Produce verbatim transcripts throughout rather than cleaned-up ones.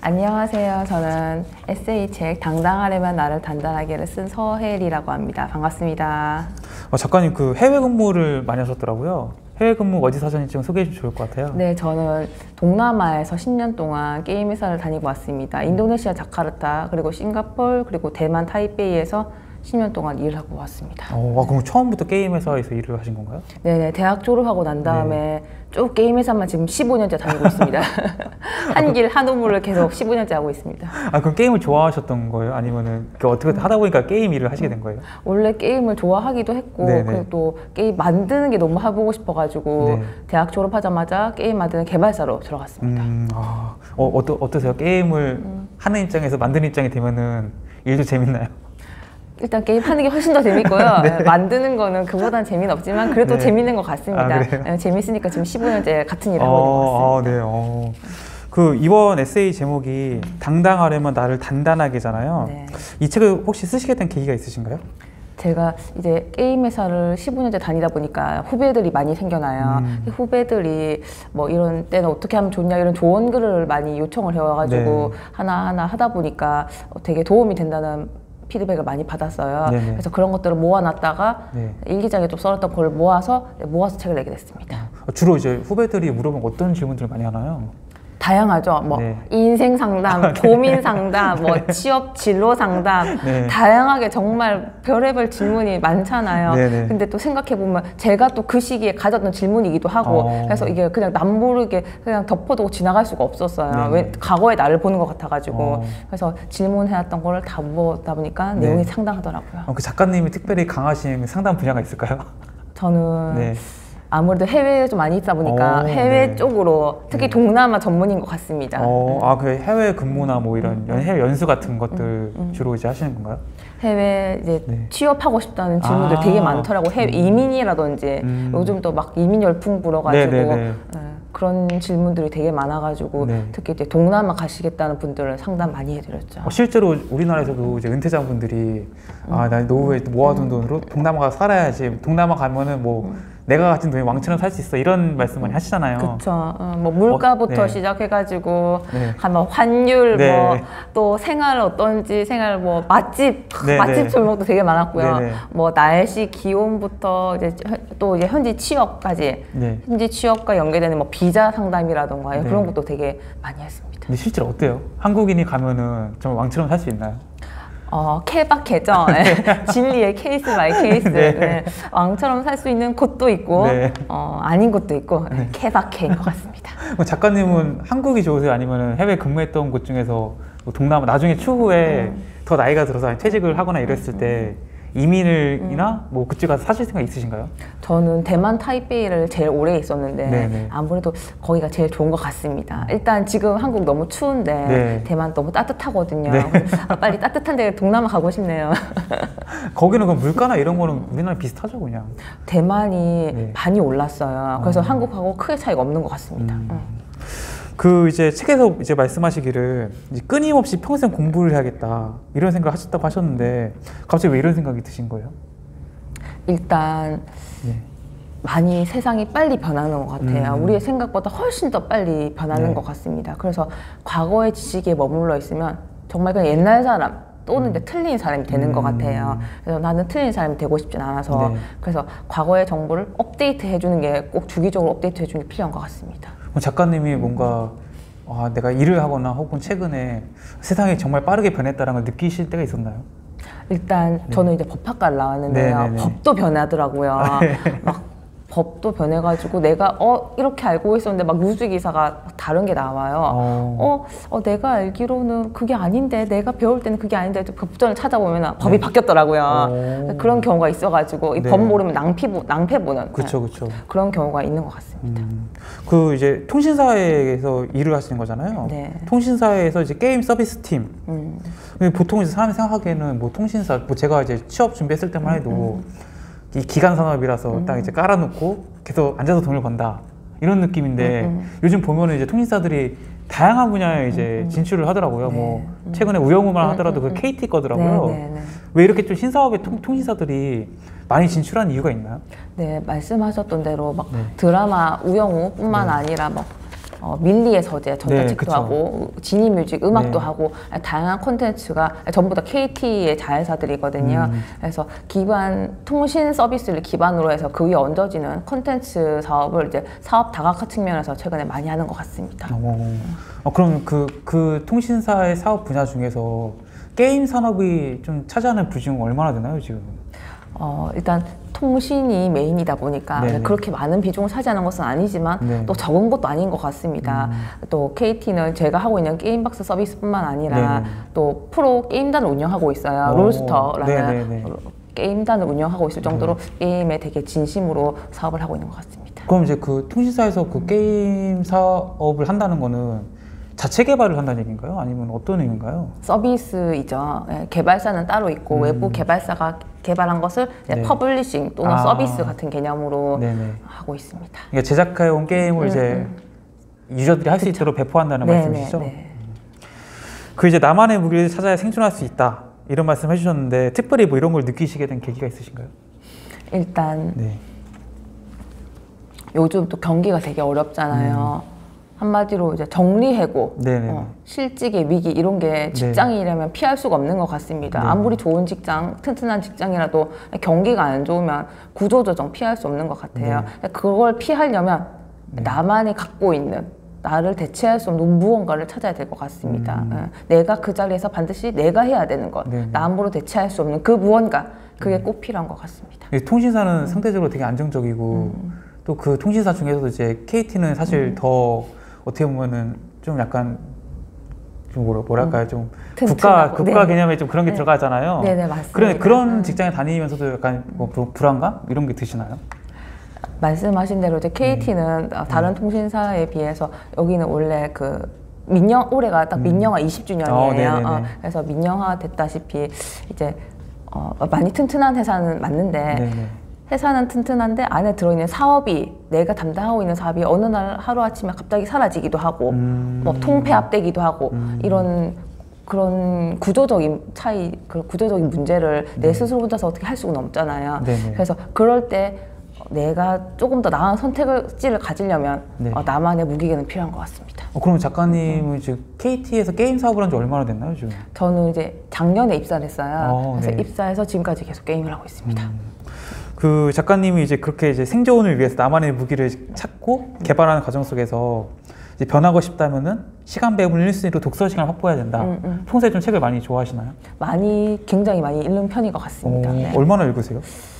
안녕하세요. 저는 에세이 책 당당하려면 나를 단단하게를 쓴 서혜리라고 합니다. 반갑습니다. 어, 작가님 그 해외 근무를 많이 하셨더라고요. 해외 근무 어디서 하셨는지 좀 소개해 주시면 좋을 것 같아요. 네, 저는 동남아에서 십 년 동안 게임 회사를 다니고 왔습니다. 인도네시아 자카르타, 그리고 싱가포르, 그리고 대만 타이베이에서 십 년 동안 일을 하고 왔습니다. 어, 아, 그럼 처음부터 게임 회사에서 일을 하신 건가요? 네네, 대학 졸업하고 난 다음에 네. 쭉 게임 회사만 지금 십오 년째 다니고 있습니다. 한 길 한 우물을 계속 십오 년째 하고 있습니다. 아, 그럼 게임을 좋아하셨던 거예요? 아니면은 어떻게 하다 보니까 게임 일을 하시게 된 거예요? 원래 게임을 좋아하기도 했고, 그리고 또 게임 만드는 게 너무 해보고 싶어가지고 네. 대학 졸업하자마자 게임 만드는 개발사로 들어갔습니다. 음, 아, 어, 어떠, 어떠세요? 게임을 음. 하는 입장에서 만드는 입장이 되면은 일도 재밌나요? 일단 게임 하는 게 훨씬 더 재밌고요. 네. 만드는 거는 그보다는 재미는 없지만 그래도 네. 재밌는 것 같습니다. 아, 재밌으니까 지금 십오 년째 같은 일을 어, 하고 있는 것 같습니다. 아, 네. 어. 그 이번 에세이 제목이 음. 당당하려면 나를 단단하게잖아요. 네. 이 책을 혹시 쓰시게 된 계기가 있으신가요? 제가 이제 게임 회사를 십오 년째 다니다 보니까 후배들이 많이 생겨나요. 음. 후배들이 뭐 이런 때는 어떻게 하면 좋냐 이런 조언 글을 많이 요청을 해와가지고 네. 하나하나 하다 보니까 되게 도움이 된다는 피드백을 많이 받았어요. 네네. 그래서 그런 것들을 모아놨다가 네. 일기장에 좀 써놨던 걸 모아서 모아서 책을 내게 됐습니다. 주로 이제 후배들이 물어보면 어떤 질문들을 많이 하나요? 다양하죠. 뭐 네. 인생 상담, 고민 상담, 뭐 취업 진로 상담, 네. 다양하게 정말 별의별 질문이 많잖아요. 네네. 근데 또 생각해 보면 제가 또 그 시기에 가졌던 질문이기도 하고, 어. 그래서 이게 그냥 남모르게 그냥 덮어두고 지나갈 수가 없었어요. 네네. 왜 과거의 나를 보는 것 같아가지고. 어. 그래서 질문해왔던 거를 다 모으다 보니까 네. 내용이 상당하더라고요. 어, 그 작가님이 특별히 강하신 상담 분야가 있을까요? 저는. 네. 아무래도 해외에 좀 많이 있다 보니까 오, 해외 네. 쪽으로 특히 네. 동남아 전문인 것 같습니다. 어, 아, 그 해외 근무나 뭐 이런 음, 해외 연수 같은 것들 음, 음. 주로 이제 하시는 건가요? 해외 이제 네. 취업하고 싶다는 질문들 아, 되게 많더라고. 해외 이민이라든지 음. 요즘 또 막 이민 열풍 불어가지고 네, 그런 질문들이 되게 많아가지고 네. 특히 이제 동남아 가시겠다는 분들은 상담 많이 해드렸죠. 어, 실제로 우리나라에서도 이제 은퇴자분들이 음. 아, 나 노후에 모아둔 돈으로 동남아 가서 살아야지. 동남아 가면은 뭐 음. 내가 가진 돈이 왕처럼 살 수 있어 이런 말씀 많이 하시잖아요. 그렇죠. 어, 뭐 물가부터 어, 네. 시작해가지고 네. 뭐 환율, 네. 뭐 또 생활 어떤지 생활 뭐 맛집 네. 맛집 종목도 되게 많았고요. 네. 뭐 날씨, 기온부터 이제 또 이제 현지 취업까지 네. 현지 취업과 연계되는 뭐 비자 상담이라던가 네. 그런 것도 되게 많이 했습니다. 근데 실제로 어때요? 한국인이 가면은 정말 왕처럼 살 수 있나요? 어, 케바케죠. 네. 진리의 케이스 바이 케이스. 네. 네. 왕처럼 살 수 있는 곳도 있고 네. 어, 아닌 곳도 있고 네. 케바케인 것 같습니다. 작가님은 음. 한국이 좋으세요? 아니면 해외 근무했던 곳 중에서 동남아 나중에 추후에 음. 더 나이가 들어서 퇴직을 하거나 이랬을 때 이민이나 음. 뭐 그쪽 가서 사실 생각 있으신가요? 저는 대만 타이베이를 제일 오래 있었는데 네네. 아무래도 거기가 제일 좋은 것 같습니다. 일단 지금 한국 너무 추운데 네. 대만 너무 따뜻하거든요. 네. 아, 빨리 따뜻한 데 동남아 가고 싶네요. 거기는 그럼 물가나 이런 거는 우리나라 비슷하죠 그냥? 대만이 네. 많이 올랐어요. 그래서 어. 한국하고 크게 차이가 없는 것 같습니다. 음. 음. 그 이제 책에서 이제 말씀하시기를 이제 끊임없이 평생 공부를 해야겠다 이런 생각을 하셨다고 하셨는데 갑자기 왜 이런 생각이 드신 거예요? 일단 네. 많이 세상이 빨리 변하는 것 같아요. 음. 우리의 생각보다 훨씬 더 빨리 변하는 네. 것 같습니다. 그래서 과거의 지식에 머물러 있으면 정말 그냥 옛날 사람 또는 음. 틀린 사람이 되는 음. 것 같아요. 그래서 나는 틀린 사람이 되고 싶진 않아서 네. 그래서 과거의 정보를 업데이트 해주는 게 꼭 주기적으로 업데이트 해주는 게 필요한 것 같습니다. 작가님이 뭔가 아, 내가 일을 하거나 혹은 최근에 세상이 정말 빠르게 변했다는 걸 느끼실 때가 있었나요? 일단 네. 저는 이제 법학과를 나왔는데요. 네네네. 법도 변하더라고요. 아, 네. 막 법도 변해가지고 내가 어 이렇게 알고 있었는데 막 뉴스 기사가 다른 게 나와요. 어, 어, 어 내가 알기로는 그게 아닌데 내가 배울 때는 그게 아닌데 법전을 찾아보면 법이 네. 바뀌었더라고요. 오. 그런 경우가 있어가지고 이 법 네. 모르면 낭피 낭패 보는 그쵸, 그쵸. 그런 경우가 있는 것 같습니다. 음. 그 이제 통신사에서 일을 하시는 거잖아요. 네. 통신사에서 이제 게임 서비스 팀. 음. 보통 이제 사람이 생각하기에는 뭐 통신사, 뭐 제가 이제 취업 준비했을 때만 해도. 음, 음. 이 기간 산업이라서 음. 딱 이제 깔아놓고 계속 앉아서 돈을 번다 이런 느낌인데 음, 음. 요즘 보면은 이제 통신사들이 다양한 분야에 이제 음, 진출을 하더라고요. 네. 뭐 음. 최근에 우영우만 하더라도 음, 그 케이티 거더라고요. 네, 네, 네. 왜 이렇게 좀 신사업에 통, 통신사들이 많이 진출한 이유가 있나요? 네, 말씀하셨던 대로 막 네. 드라마 우영우뿐만 네. 아니라 막 어, 밀리의 서재 전자책도 네, 하고 지니뮤직 음악도 네. 하고 다양한 콘텐츠가 전부 다 케이티의 자회사들이거든요. 음. 그래서 기반 통신 서비스를 기반으로 해서 그 위에 얹어지는 콘텐츠 사업을 이제 사업 다각화 측면에서 최근에 많이 하는 것 같습니다. 어, 어, 그럼 그, 그 통신사의 사업 분야 중에서 게임 산업이 좀 차지하는 비중은 얼마나 되나요, 지금? 어, 일단 통신이 메인이다 보니까 네네. 그렇게 많은 비중을 차지하는 것은 아니지만 네네. 또 적은 것도 아닌 것 같습니다. 음. 또 케이티는 제가 하고 있는 게임박스 서비스뿐만 아니라 네네. 또 프로 게임단을 운영하고 있어요. 오. 롤스터라는 네네네. 게임단을 운영하고 있을 정도로 네. 게임에 되게 진심으로 사업을 하고 있는 것 같습니다. 그럼 이제 그 통신사에서 그 게임 사업을 한다는 거는 자체 개발을 한다는 얘기인가요? 아니면 어떤 의미인가요? 서비스이죠. 네, 개발사는 따로 있고 음. 외부 개발사가 개발한 것을 이제 네. 퍼블리싱 또는 아. 서비스 같은 개념으로 네네. 하고 있습니다. 그러니까 제작해온 게임을 음, 이제 음. 유저들이 할 수 있도록 배포한다는 네네, 말씀이시죠? 네. 그 이제 나만의 무기를 찾아야 생존할 수 있다 이런 말씀 해주셨는데 특별히 뭐 이런 걸 느끼시게 된 계기가 있으신가요? 일단 네. 요즘 또 경기가 되게 어렵잖아요. 음. 한마디로 이제 정리해고, 어, 실직의 위기 이런 게 직장이라면 네. 피할 수가 없는 것 같습니다. 네. 아무리 좋은 직장, 튼튼한 직장이라도 경기가 안 좋으면 구조조정 피할 수 없는 것 같아요. 네. 그걸 피하려면 네. 나만이 갖고 있는 나를 대체할 수 없는 무언가를 찾아야 될 것 같습니다. 음. 어, 내가 그 자리에서 반드시 내가 해야 되는 것, 네. 남으로 대체할 수 없는 그 무언가, 그게 네. 꼭 필요한 것 같습니다. 통신사는 음. 상대적으로 되게 안정적이고 음. 또 그 통신사 중에서도 이제 케이티는 사실 음. 더 어떻게 보면은 좀 약간 좀 뭐라, 뭐랄까요? 좀 음, 국가 국가 네. 개념에 좀 그런 게 네. 들어가잖아요. 네네 맞습니다. 그런 그런 음. 직장에 다니면서도 약간 뭐 불안감 이런 게 드시나요? 말씀하신 대로 이제 케이티는 네. 다른 네. 통신사에 비해서 여기는 원래 그 민영 올해가 딱 민영화 음. 이십 주년이에요. 어, 어, 그래서 민영화 됐다시피 이제 어, 많이 튼튼한 회사는 맞는데. 네네. 회사는 튼튼한데 안에 들어있는 사업이 내가 담당하고 있는 사업이 어느 날 하루아침에 갑자기 사라지기도 하고 음. 뭐 통폐합되기도 하고 음. 이런 그런 구조적인 차이, 그 구조적인 문제를 네. 내 스스로 혼자서 어떻게 할 수는 없잖아요. 네네. 그래서 그럴 때 내가 조금 더 나은 선택지를 가지려면 네. 어, 나만의 무기개는 필요한 것 같습니다. 어, 그럼 작가님은 음. 지금 케이티에서 게임 사업을 한 지 얼마나 됐나요, 지금? 저는 이제 작년에 입사를 했어요. 어, 그래서 네. 입사해서 지금까지 계속 게임을 하고 있습니다. 음. 그 작가님이 이제 그렇게 이제 생존을 위해서 나만의 무기를 찾고 개발하는 과정 속에서 이제 변하고 싶다면은 시간 배분을 일 순위로 독서 시간을 확보해야 된다. 음, 음. 평소에 좀 책을 많이 좋아하시나요? 많이, 굉장히 많이 읽는 편인 것 같습니다. 오, 네. 얼마나 읽으세요?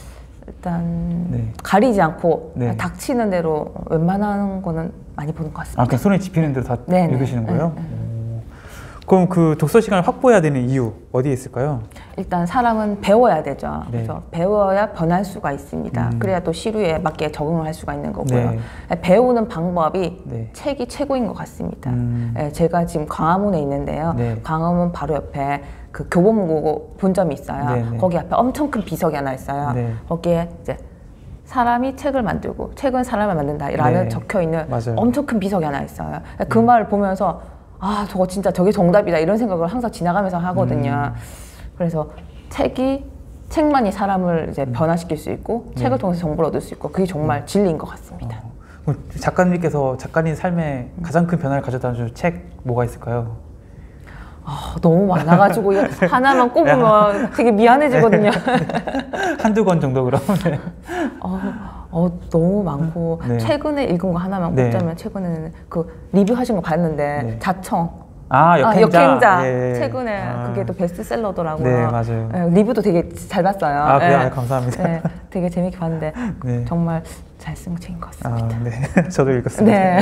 일단 네. 가리지 않고 네. 닥치는 대로 웬만한 거는 많이 보는 것 같습니다. 아, 그냥 손에 집히는 대로 다 네, 읽으시는 네. 거예요? 네, 네. 그럼 그 독서 시간을 확보해야 되는 이유 어디에 있을까요? 일단 사람은 배워야 되죠. 네. 그래서 배워야 변할 수가 있습니다. 음. 그래야 또 시류에 맞게 적응을 할 수가 있는 거고요. 네. 배우는 방법이 네. 책이 최고인 것 같습니다. 음. 제가 지금 광화문에 있는데요. 네. 광화문 바로 옆에 그 교보문고 본점이 있어요. 네, 네. 거기 앞에 엄청 큰 비석이 하나 있어요. 네. 거기에 이제 사람이 책을 만들고 책은 사람을 만든다라는 네. 적혀 있는 맞아요. 엄청 큰 비석이 하나 있어요. 그 음. 말을 보면서 아, 저거 진짜 저게 정답이다 이런 생각을 항상 지나가면서 하거든요. 음. 그래서 책이 책만이 사람을 이제 변화시킬 수 있고 네. 책을 통해서 정보를 얻을 수 있고 그게 정말 음. 진리인 것 같습니다. 어. 작가님께서 작가님 삶에 음. 가장 큰 변화를 가져다 준 책 뭐가 있을까요? 아, 너무 많아가지고 하나만 꼽으면 되게 미안해지거든요. 한두 권 정도 그러면. 어, 어, 너무 많고 네. 최근에 읽은 거 하나만 꼽자면 네. 최근에는 그 리뷰하신 거 봤는데 네. 자청 아 역행자, 아, 역행자. 예. 최근에 아. 그게 또 베스트셀러더라고요. 네 맞아요. 네, 리뷰도 되게 잘 봤어요. 아 그래 네. 감사합니다. 네, 되게 재밌게 봤는데 네. 정말 잘 쓴 책인 것 같습니다. 아, 네 저도 읽었습니다. 네.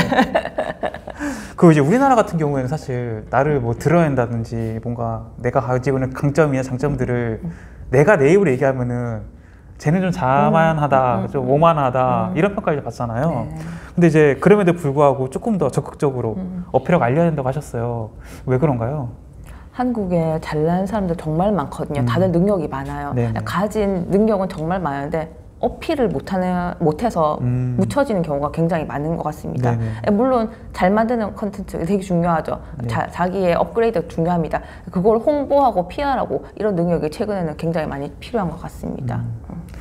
그 이제 우리나라 같은 경우에는 사실 나를 뭐 드러낸다든지 뭔가 내가 가지고 있는 강점이나 장점들을 음. 내가 내 입으로 얘기하면은 쟤는 좀 자만하다, 음, 음, 좀 오만하다 음. 이런 평가를 받잖아요. 네. 근데 이제 그럼에도 불구하고 조금 더 적극적으로 음. 어필하고 알려야 된다고 하셨어요. 왜 그런가요? 한국에 잘난 사람들 정말 많거든요. 음. 다들 능력이 많아요. 네네. 가진 능력은 정말 많은데 어필을 못하는, 못해서 음. 묻혀지는 경우가 굉장히 많은 것 같습니다. 네네. 물론 잘 만드는 컨텐츠 되게 중요하죠. 네. 자, 자기의 업그레이드가 중요합니다. 그걸 홍보하고 피알하고 이런 능력이 최근에는 굉장히 많이 필요한 것 같습니다. 음.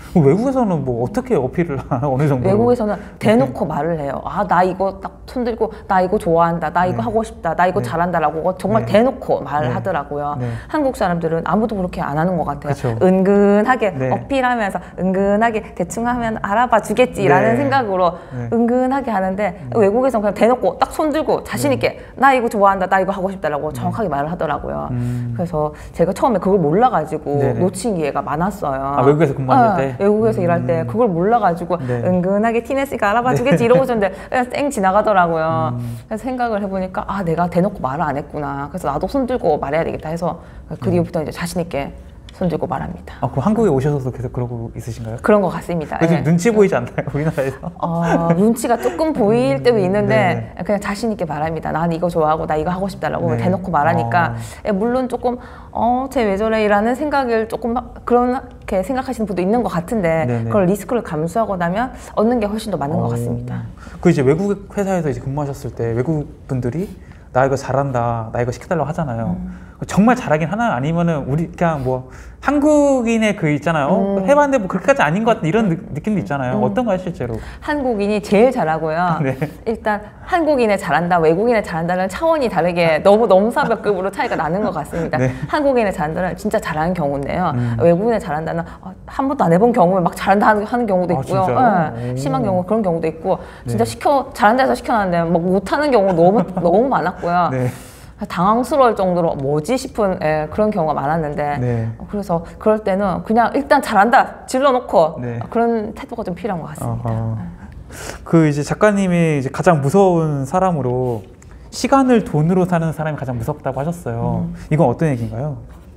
외국에서는 뭐 어떻게 어필을 하나 어느 정도? 외국에서는 대놓고 네. 말을 해요. 아, 나 이거 딱 손들고 나 이거 좋아한다, 나 이거 네. 하고 싶다, 나 이거 네. 잘한다라고 정말 네. 대놓고 말을 네. 하더라고요. 네. 한국 사람들은 아무도 그렇게 안 하는 것 같아요. 그쵸. 은근하게 네. 어필하면서 은근하게 대충 하면 알아봐 주겠지라는 네. 생각으로 네. 은근하게 하는데 네. 외국에서는 그냥 대놓고 딱 손들고 자신 있게 네. 나 이거 좋아한다, 나 이거 하고 싶다라고 정확하게 네. 말을 하더라고요. 음. 그래서 제가 처음에 그걸 몰라가지고 네. 놓친 기회가 많았어요. 아, 외국에서 근무하실 때? 네. 외국에서 음. 일할 때 그걸 몰라가지고 네. 은근하게 티냈으니까 알아봐 주겠지 네. 이러고 있었는데 그냥 쌩 지나가더라고요. 음. 그래서 생각을 해보니까 아, 내가 대놓고 말을 안 했구나. 그래서 나도 손들고 말해야 되겠다 해서 그 뒤부터 이제 자신 있게 손들고 말합니다. 아, 그럼 한국에 오셔서도 계속 그러고 있으신가요? 그런 것 같습니다. 네. 눈치 보이지 않나요? 우리나라에서? 어, 눈치가 조금 보일 때도 있는데 네. 그냥 자신 있게 말합니다. 난 이거 좋아하고 나 이거 하고 싶다라고 네. 대놓고 말하니까 아. 물론 조금 어, 쟤 왜 저래? 라는 생각을 조금 그렇게 생각하시는 분도 있는 것 같은데 네네. 그걸 리스크를 감수하고 나면 얻는 게 훨씬 더 많은 어. 것 같습니다. 그 이제 외국 회사에서 이제 근무하셨을 때 외국 분들이 나 이거 잘한다, 나 이거 시켜달라고 하잖아요. 음. 정말 잘하긴 하나요? 아니면은 우리 그냥 뭐 한국인의 그 있잖아요. 음. 해봤는데 뭐 그렇게까지 아닌 것 같은 이런 느, 느낌도 있잖아요. 음. 어떤가요, 실제로? 한국인이 제일 잘하고요. 네. 일단 한국인의 잘한다, 외국인의 잘한다는 차원이 다르게 너무 넘사벽급으로 차이가 나는 것 같습니다. 네. 한국인의 잘한다는 진짜 잘하는 경우인데요. 음. 외국인의 잘한다는 한 번도 안 해본 경우에 막 잘한다 하는 경우도 있고요. 아, 네. 심한 경우 그런 경우도 있고 진짜 네. 시켜 잘한다 해서 시켜놨는데 막 못하는 경우 너무 너무 많았고요. 네. 당황스러울 정도로 뭐지 싶은 예, 그런 경우가 많았는데 네. 그래서 그럴 때는 그냥 일단 잘한다 질러놓고 네. 그런 태도가 좀 필요한 것 같습니다. 어허. 그 이제 작가님이 이제 가장 무서운 사람으로 시간을 돈으로 사는 사람이 가장 무섭다고 하셨어요. 음. 이건 어떤 얘기인가요?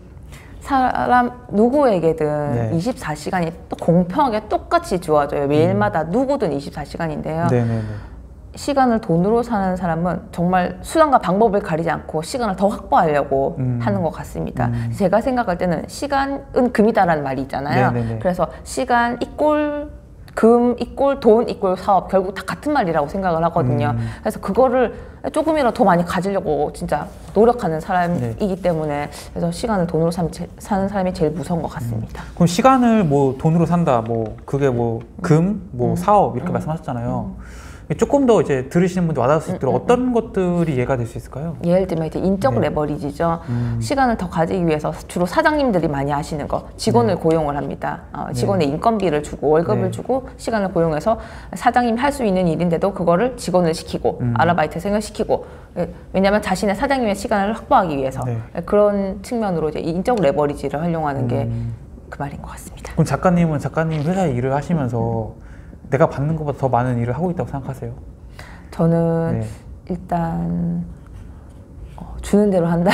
사람 누구에게든 네. 이십사 시간이 또 공평하게 똑같이 주어져요. 매일마다 음. 누구든 이십사 시간인데요. 네네네. 시간을 돈으로 사는 사람은 정말 수단과 방법을 가리지 않고 시간을 더 확보하려고 음. 하는 것 같습니다. 음. 제가 생각할 때는 시간은 금이다라는 말이 있잖아요. 네네네. 그래서 시간 이꼴 금 이꼴 돈 이꼴 사업 결국 다 같은 말이라고 생각을 하거든요. 음. 그래서 그거를 조금이라도 더 많이 가지려고 진짜 노력하는 사람이기 네. 때문에 그래서 시간을 돈으로 사는 사람이 제일 무서운 것 같습니다. 음. 그럼 시간을 뭐 돈으로 산다, 뭐 그게 뭐 금, 뭐 음. 사업 이렇게 음. 말씀하셨잖아요. 음. 조금 더 이제 들으시는 분들 와닿을 수 있도록 음, 음, 어떤 음. 것들이 이해가 될 수 있을까요? 예를 들면 이제 인적 네. 레버리지죠. 음. 시간을 더 가지기 위해서 주로 사장님들이 많이 하시는 거, 직원을 네. 고용을 합니다. 어, 직원의 네. 인건비를 주고 월급을 네. 주고 시간을 고용해서 사장님이 할 수 있는 일인데도 그거를 직원을 시키고 음. 아르바이트생을 시키고 왜냐하면 자신의 사장님의 시간을 확보하기 위해서 네. 그런 측면으로 이제 인적 레버리지를 활용하는 음. 게 그 말인 것 같습니다. 그럼 작가님은 작가님 회사에 일을 하시면서 음. 내가 받는 것보다 더 많은 일을 하고 있다고 생각하세요? 저는 네. 일단 어, 주는 대로 한다.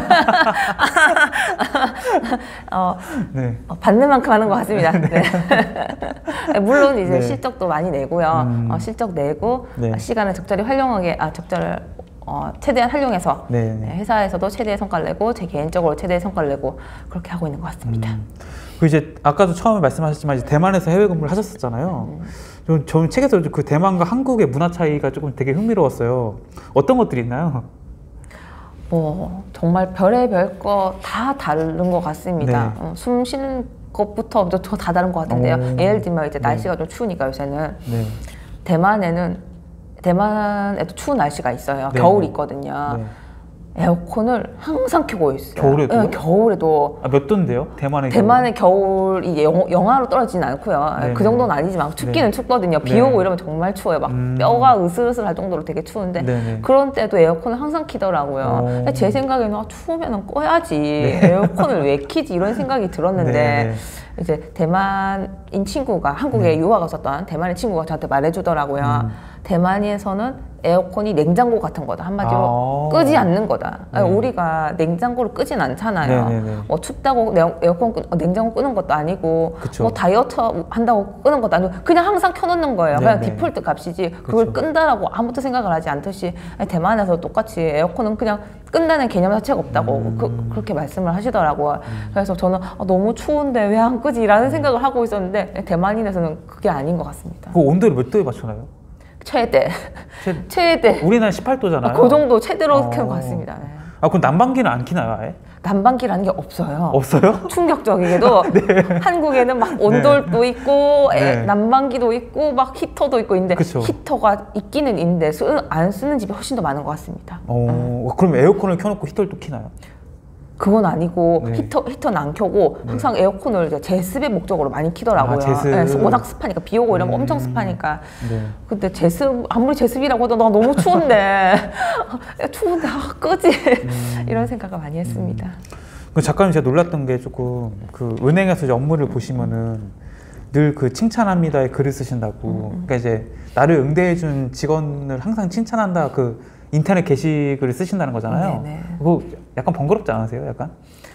어, 네. 어, 받는 만큼 하는 것 같습니다. 네. 네. 물론 이제 네. 실적도 많이 내고요. 음. 어, 실적 내고 네. 시간을 적절히 활용하게 아 적절을 어, 최대한 활용해서 네, 회사에서도 최대의 성과를 내고 제 개인적으로 최대의 성과를 내고 그렇게 하고 있는 것 같습니다. 음. 그 이제 아까도 처음에 말씀하셨지만 이제 대만에서 해외 근무를 하셨었잖아요. 음. 저는, 저는 책에서 그 대만과 한국의 문화 차이가 조금 되게 흥미로웠어요. 어떤 것들이 있나요? 뭐 정말 별의별 거 다 다른 것 같습니다. 네. 어, 숨 쉬는 것부터 다 다른 것 같은데요. 오. 예를 들면 이제 날씨가 네. 좀 추우니까 요새는 네. 대만에는 대만에도 추운 날씨가 있어요. 네. 겨울이 있거든요. 네. 에어컨을 항상 켜고 있어요. 겨울에도? 네, 겨울에도. 아, 몇 도인데요? 대만의 대만의 겨울이 영, 영하로 떨어지진 않고요. 네네. 그 정도는 아니지만 춥기는 네. 춥거든요. 비 오고 네. 이러면 정말 추워요. 막 음. 뼈가 으슬으슬할 정도로 되게 추운데 네네. 그런 때도 에어컨을 항상 키더라고요. 제 생각에는 아, 추우면 꺼야지. 네. 에어컨을 왜 키지? 이런 생각이 들었는데 네네. 이제 대만인 친구가 한국에 네. 유학 왔었던 대만인 친구가 저한테 말해주더라고요. 음. 대만에서는 에어컨이 냉장고 같은 거다. 한마디로 아 끄지 않는 거다. 네. 아니, 우리가 냉장고를 끄진 않잖아요. 네네네. 뭐 춥다고 에어컨 끄, 냉장고 끄는 것도 아니고 그쵸. 뭐 다이어트 한다고 끄는 것도 아니고 그냥 항상 켜놓는 거예요. 네네. 그냥 디폴트 값이지 그걸 그쵸. 끈다라고 아무도 생각을 하지 않듯이 아니, 대만에서 똑같이 에어컨은 그냥 끈다는 개념 자체가 없다고 음. 그, 그렇게 말씀을 하시더라고요. 음. 그래서 저는 아, 너무 추운데 왜 안 끄지? 라는 음. 생각을 하고 있었는데 대만인에서는 그게 아닌 것 같습니다. 그 온도를 몇 도에 맞춰나요? 최대. 최, 최대. 우리나라 십팔 도잖아요. 아, 그 정도 최대로 켜는 것 같습니다. 네. 아, 그럼 난방기는 안 켜나요, 아예? 난방기라는 게 없어요. 없어요? 충격적이게도 네. 한국에는 막 온돌도 네. 있고 네. 난방기도 있고 막 히터도 있고 있는데 그쵸. 히터가 있기는 있는데 쓰, 안 쓰는 집이 훨씬 더 많은 것 같습니다. 어, 음. 그럼 에어컨을 켜놓고 히터를 또 켜나요? 그건 아니고 네. 히터, 히터는 안 켜고 네. 항상 에어컨을 이제 제습의 목적으로 많이 키더라고요. 아, 제습. 네, 워낙 습하니까 비 오고 이러면 음. 엄청 습하니까. 네. 근데 제습 아무리 제습이라고 해도 나 너무 추운데 추운데 아, 끄지 음. 이런 생각을 많이 했습니다. 음. 작가님 제가 놀랐던 게 조금 그 은행에서 이제 업무를 보시면은 늘 그 칭찬합니다의 글을 쓰신다고. 음. 그러니까 이제 나를 응대해준 직원을 항상 칭찬한다 그. 인터넷 게시글을 쓰신다는 거잖아요. 네네. 그거 약간 번거롭지 않으세요? 약간?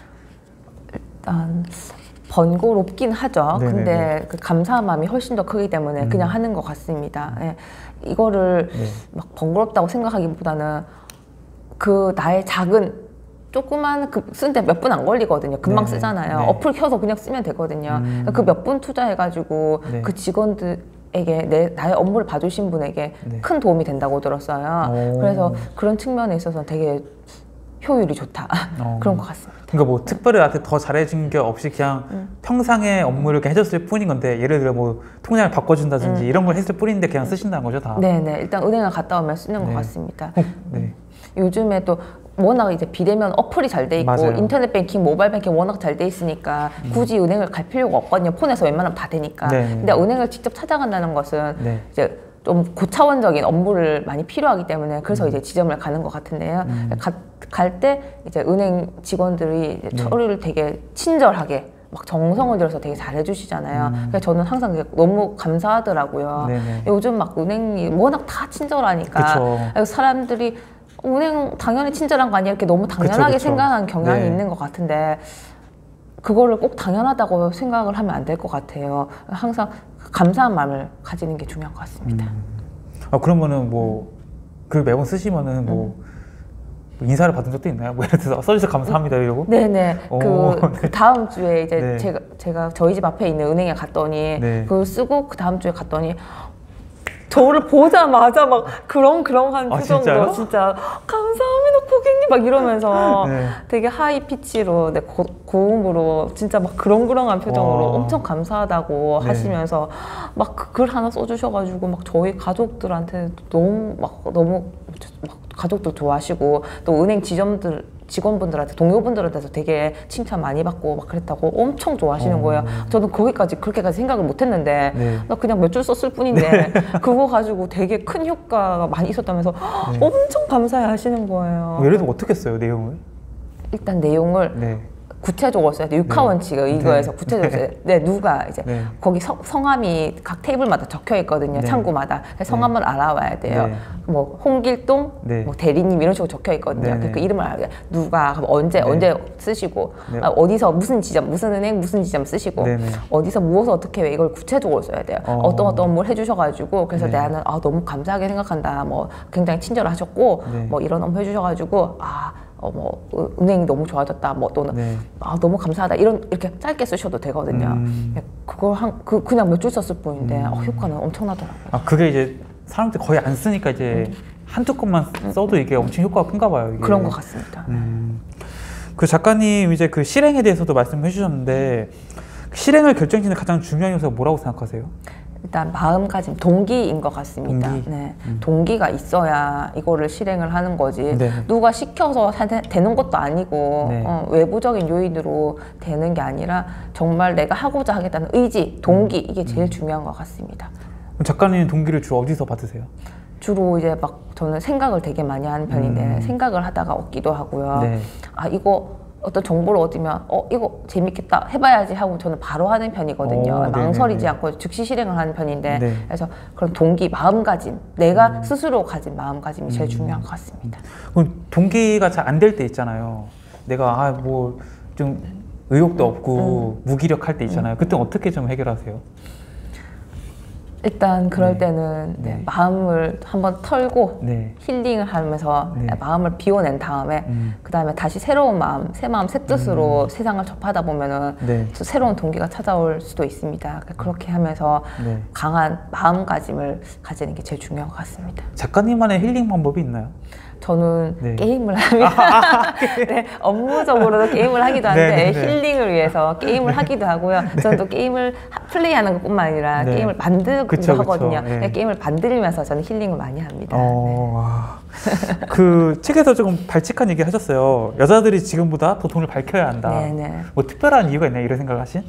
일단 번거롭긴 하죠. 네네네. 근데 그 감사한 마음이 훨씬 더 크기 때문에 음. 그냥 하는 것 같습니다. 예. 이거를 네. 막 번거롭다고 생각하기보다는 그 나의 작은 조그만 그 쓰는데 몇 분 안 걸리거든요. 금방 네네. 쓰잖아요. 네. 어플 켜서 그냥 쓰면 되거든요. 음. 그 몇 분 투자해가지고 네. 그 직원들 에게 내, 나의 업무를 봐주신 분에게 네. 큰 도움이 된다고 들었어요. 오. 그래서 그런 측면에 있어서 되게 효율이 좋다. 그런 것 같습니다. 그러니까 뭐 특별히 나한테 더 잘해준 게 없이 그냥 음. 평상의 업무를 이렇게 해줬을 뿐인 건데 예를 들어 뭐 통장을 바꿔준다든지 음. 이런 걸 했을 뿐인데 그냥 쓰신다는 거죠, 다? 네네. 일단 은행을 갔다 오면 쓰는 네. 것 같습니다. 어, 네. 요즘에 또 워낙 이제 비대면 어플이 잘 돼 있고 맞아요. 인터넷 뱅킹, 모바일 뱅킹 워낙 잘 돼 있으니까 음. 굳이 은행을 갈 필요가 없거든요. 폰에서 웬만하면 다 되니까. 네. 근데 은행을 직접 찾아간다는 것은 네. 이제 좀 고차원적인 업무를 많이 필요하기 때문에 그래서 음. 이제 지점을 가는 것 같은데요. 음. 갈 때 이제 은행 직원들이 이제 서류를 네. 되게 친절하게 막 정성을 들여서 되게 잘해주시잖아요. 음. 그래서 저는 항상 너무 감사하더라고요. 네네. 요즘 막 은행이 워낙 다 친절하니까 그래서 사람들이 은행 당연히 친절한 거 아니야 이렇게 너무 당연하게 그쵸, 그쵸. 생각하는 경향이 네. 있는 것 같은데 그거를 꼭 당연하다고 생각을 하면 안 될 것 같아요. 항상 감사한 마음을 가지는 게 중요한 것 같습니다. 음. 아 그러면은 뭐 글 매번 쓰시면은 뭐 음. 인사를 받은 적도 있나요? 뭐 예를 들어서 써주셔서 감사합니다 이러고? 네네. 그, 그 다음 주에 이제 네. 제가 제가 저희 집 앞에 있는 은행에 갔더니 네. 그걸 쓰고 그 다음 주에 갔더니. 저를 보자마자 막 그런 그런 한 표정으로 아, 진짜 감사합니다 고객님 막 이러면서 네. 되게 하이 피치로 네, 고, 고음으로 진짜 막 그렁그렁한 표정으로 와. 엄청 감사하다고 네. 하시면서 막 글 하나 써주셔가지고 막 저희 가족들한테 너무 막 너무 막 가족들 좋아하시고 또 은행 지점들 직원분들한테 동료분들한테도 되게 칭찬 많이 받고 막 그랬다고 엄청 좋아하시는 어... 거예요. 저는 거기까지 그렇게까지 생각을 못했는데 네. 나 그냥 몇 줄 썼을 뿐인데 네. 그거 가지고 되게 큰 효과가 많이 있었다면서 네. 엄청 감사해 하시는 거예요. 예를 들어 어떻게 써요 내용을? 일단 내용을 네. 구체적으로 써야 돼. 육하 원칙을 네. 이거에서 네. 구체적으로 써야 돼. 네, 누가 이제 네. 거기 성, 성함이 각 테이블마다 적혀 있거든요. 네. 창구마다. 성함을 네. 알아와야 돼요. 네. 뭐 홍길동, 네. 뭐 대리님 이런 식으로 적혀 있거든요. 네. 그 이름을 알아야 돼. 누가, 그럼 언제, 네. 언제 쓰시고 네. 아, 어디서 무슨 지점, 무슨 은행, 무슨 지점 쓰시고 네. 어디서 무엇을 어떻게 왜 이걸 구체적으로 써야 돼요. 어. 어떤 어떤 뭘 해주셔가지고 그래서 네. 나는 아, 너무 감사하게 생각한다. 뭐 굉장히 친절하셨고 네. 뭐 이런 업무 해주셔가지고 아. 어, 뭐, 은행이 너무 좋아졌다, 뭐, 또는, 네. 아, 너무 감사하다, 이런, 이렇게 짧게 쓰셔도 되거든요. 음. 그걸 한, 그, 그냥 몇 줄 썼을 뿐인데, 음. 어, 효과는 엄청나더라고요. 아, 그게 이제 사람들이 거의 안 쓰니까 이제 음. 한두 건만 써도 이게 엄청 효과가 큰가 봐요. 이게. 그런 것 같습니다. 음. 그 작가님 이제 그 실행에 대해서도 말씀해 주셨는데, 실행을 결정짓는 가장 중요한 요소가 뭐라고 생각하세요? 일단 마음가짐, 동기인 것 같습니다. 동기? 네. 음. 동기가 있어야 이거를 실행을 하는 거지 네. 누가 시켜서 되는 것도 아니고 네. 어, 외부적인 요인으로 되는 게 아니라 정말 내가 하고자 하겠다는 의지, 동기 음. 이게 제일 음. 중요한 것 같습니다. 작가님 동기를 주로 어디서 받으세요? 주로 이제 막 저는 생각을 되게 많이 하는 편인데 음. 생각을 하다가 얻기도 하고요. 네. 아 이거 어떤 정보를 얻으면 어 이거 재밌겠다 해봐야지 하고 저는 바로 하는 편이거든요. 오, 망설이지 않고 즉시 실행을 하는 편인데 네. 그래서 그런 동기, 마음가짐 내가 음. 스스로 가진 마음가짐이 제일 음. 중요한 것 같습니다. 그럼 동기가 잘 안 될 때 있잖아요. 내가 아 뭐 좀 의욕도 없고 음. 무기력할 때 있잖아요. 음. 그때 어떻게 좀 해결하세요? 일단 그럴 네. 때는 네. 네, 마음을 한번 털고 네. 힐링을 하면서 네. 마음을 비워낸 다음에 음. 그 다음에 다시 새로운 마음, 새 마음, 새 뜻으로 음. 세상을 접하다 보면은 네. 새로운 동기가 찾아올 수도 있습니다. 그렇게 하면서 네. 강한 마음가짐을 가지는 게 제일 중요한 것 같습니다. 작가님만의 힐링 방법이 있나요? 저는 네. 게임을 합니다. 네, 업무적으로도 게임을 하기도 하는데 네, 네, 네. 힐링을 위해서 게임을 하기도 하고요. 저는 또 게임을 플레이하는 것뿐만 아니라 네. 게임을 만들기도 그쵸, 하거든요. 그쵸. 네. 게임을 만들면서 저는 힐링을 많이 합니다. 어... 네. 그 책에서 조금 발칙한 얘기 하셨어요. 여자들이 지금보다 더 돈을 밝혀야 한다. 네, 네. 뭐 특별한 이유가 있나요? 이런 생각을 하신?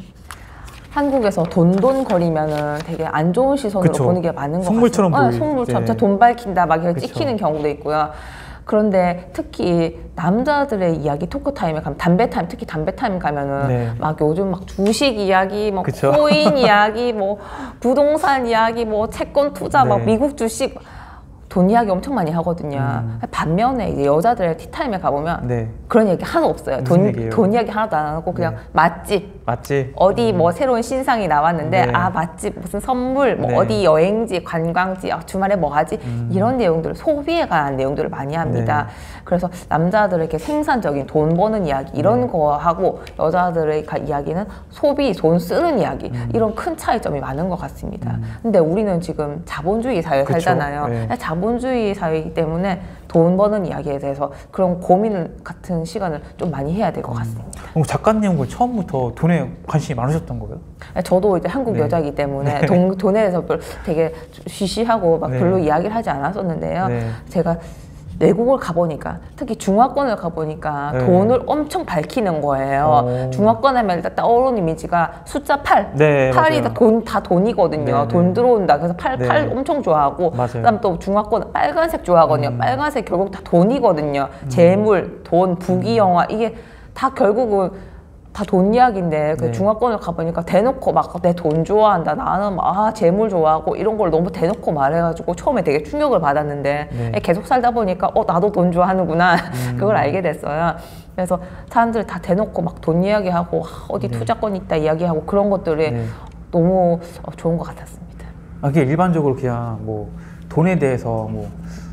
한국에서 돈돈 거리면은 되게 안 좋은 시선으로 그쵸. 보는 게 많은 것 같아요. 속물처럼 보이. 네, 속물처럼 네. 돈 밝힌다 막 이렇게 찍히는 경우도 있고요. 그런데 특히 남자들의 이야기 토크 타임에 가면 담배 타임 특히 담배 타임 가면은 네. 막 요즘 막 주식 이야기, 뭐 그쵸? 코인 이야기, 뭐 부동산 이야기, 뭐 채권 투자, 네. 막 미국 주식 돈 이야기 엄청 많이 하거든요. 음. 반면에 이제 여자들의 티타임에 가보면 네. 그런 얘기 하나도 없어요. 돈, 돈 이야기 하나도 안 하고 그냥 네. 맛집, 맛집 어디 음. 뭐 새로운 신상이 나왔는데 네. 아 맛집 무슨 선물 뭐 네. 어디 여행지 관광지 아, 주말에 뭐 하지 음. 이런 내용들을 소비에 관한 내용들을 많이 합니다. 네. 그래서 남자들의 이렇게 생산적인 돈 버는 이야기 이런 네. 거 하고 여자들의 이야기는 소비 돈 쓰는 이야기 음. 이런 큰 차이점이 많은 것 같습니다. 음. 근데 우리는 지금 자본주의 사회에 그쵸? 살잖아요. 네. 자본주의 사회이기 때문에 돈 버는 이야기에 대해서 그런 고민 같은 시간을 좀 많이 해야 될 것 같습니다. 음. 작가님은 처음부터 돈에 관심이 많으셨던 거예요? 저도 이제 한국 네. 여자이기 때문에 네. 돈, 돈에 대해서 되게 쉬쉬하고 막 네. 별로 이야기를 하지 않았었는데요. 네. 제가 외국을 가보니까 특히 중화권을 가보니까 네. 돈을 엄청 밝히는 거예요. 오. 중화권 하면 일단 떠오르는 이미지가 숫자 팔. 네, 팔이 다, 돈, 다 돈이거든요. 네, 돈 네. 들어온다. 그래서 팔, 네. 팔 엄청 좋아하고 그 다음 또 중화권은 빨간색 좋아하거든요. 음. 빨간색 결국 다 돈이거든요. 음. 재물, 돈, 부귀영화 이게 다 결국은 다 돈 이야기인데 그 네. 중화권을 가보니까 대놓고 막 내 돈 좋아한다 나는 막 아, 재물 좋아하고 이런 걸 너무 대놓고 말해가지고 처음에 되게 충격을 받았는데 네. 계속 살다 보니까 어 나도 돈 좋아하는구나 음. 그걸 알게 됐어요. 그래서 사람들 다 대놓고 막 돈 이야기하고 어디 네. 투자권 있다 이야기하고 그런 것들이 네. 너무 좋은 것 같았습니다. 아, 그게 일반적으로 그냥 뭐 돈에 대해서 뭐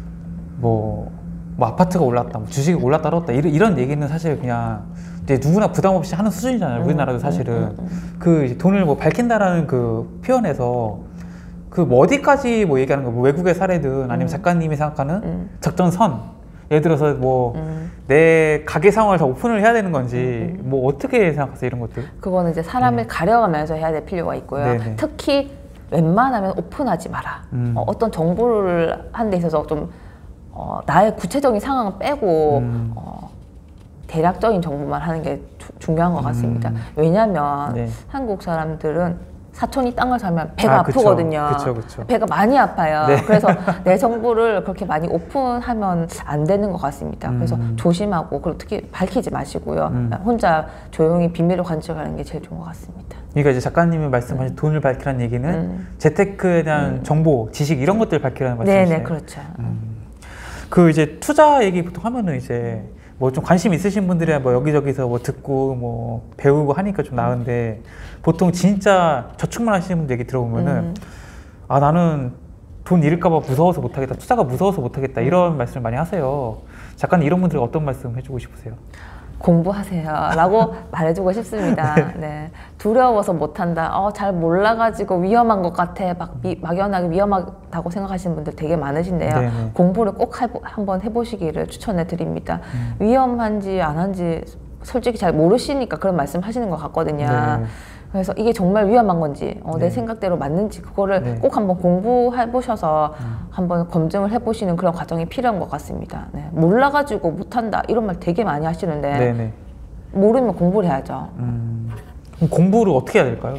뭐 뭐 아파트가 올랐다, 뭐 주식이 올랐다 떨어졌다 이런, 이런 얘기는 사실 그냥 이제 누구나 부담 없이 하는 수준이잖아요. 음, 우리나라도 사실은 음, 음, 음. 그 이제 돈을 뭐 밝힌다라는 그 표현에서 그 뭐 어디까지 뭐 얘기하는 거, 뭐 외국의 사례든 아니면 음. 작가님이 생각하는 음. 적정선, 예를 들어서 뭐 내 음. 가게 상황을 다 오픈을 해야 되는 건지 음. 뭐 어떻게 생각하세요 이런 것들? 그거는 이제 사람을 네. 가려가면서 해야 될 필요가 있고요. 네네. 특히 웬만하면 오픈하지 마라. 음. 어, 어떤 정보를 하는 데 있어서 좀 어, 나의 구체적인 상황을 빼고 음. 어, 대략적인 정보만 하는 게 주, 중요한 것 같습니다. 음. 왜냐하면 네. 한국 사람들은 사촌이 땅을 사면 배가 아, 아프거든요. 그쵸, 그쵸. 배가 많이 아파요. 네. 그래서 내 정보를 그렇게 많이 오픈하면 안 되는 것 같습니다. 그래서 음. 조심하고 그리고 특히 밝히지 마시고요. 음. 혼자 조용히 비밀을 간직하는 게 제일 좋은 것 같습니다. 그러니까 이제 작가님이 말씀하신 음. 돈을 밝히라는 얘기는 음. 재테크에 대한 음. 정보, 지식 이런 것들을 밝히라는 말씀이시네요. 네네, 그렇죠. 음. 그 이제 투자 얘기 보통 하면은 이제 뭐 좀 관심 있으신 분들이야 뭐 여기저기서 뭐 듣고 뭐 배우고 하니까 좀 나은데 보통 진짜 저축만 하시는 분들 얘기 들어보면은 음. 아 나는 돈 잃을까봐 무서워서 못하겠다, 투자가 무서워서 못하겠다 이런 음. 말씀을 많이 하세요. 작가님 이런 분들 어떤 말씀 해주고 싶으세요? 공부하세요 라고 말해주고 싶습니다. 네. 네. 두려워서 못한다, 어, 잘 몰라가지고 위험한 것 같아, 막 미, 막연하게 위험하다고 생각하시는 분들 되게 많으신데요. 네네. 공부를 꼭 해보, 한번 해보시기를 추천해 드립니다. 음. 위험한지 안 한지 솔직히 잘 모르시니까 그런 말씀 하시는 것 같거든요. 네. 그래서 이게 정말 위험한 건지 어, 네. 내 생각대로 맞는지 그거를 네. 꼭 한번 공부해 보셔서 음. 한번 검증을 해보시는 그런 과정이 필요한 것 같습니다. 네. 몰라가지고 못한다 이런 말 되게 많이 하시는데 네네. 모르면 공부를 해야죠. 음. 그럼 공부를 어떻게 해야 될까요?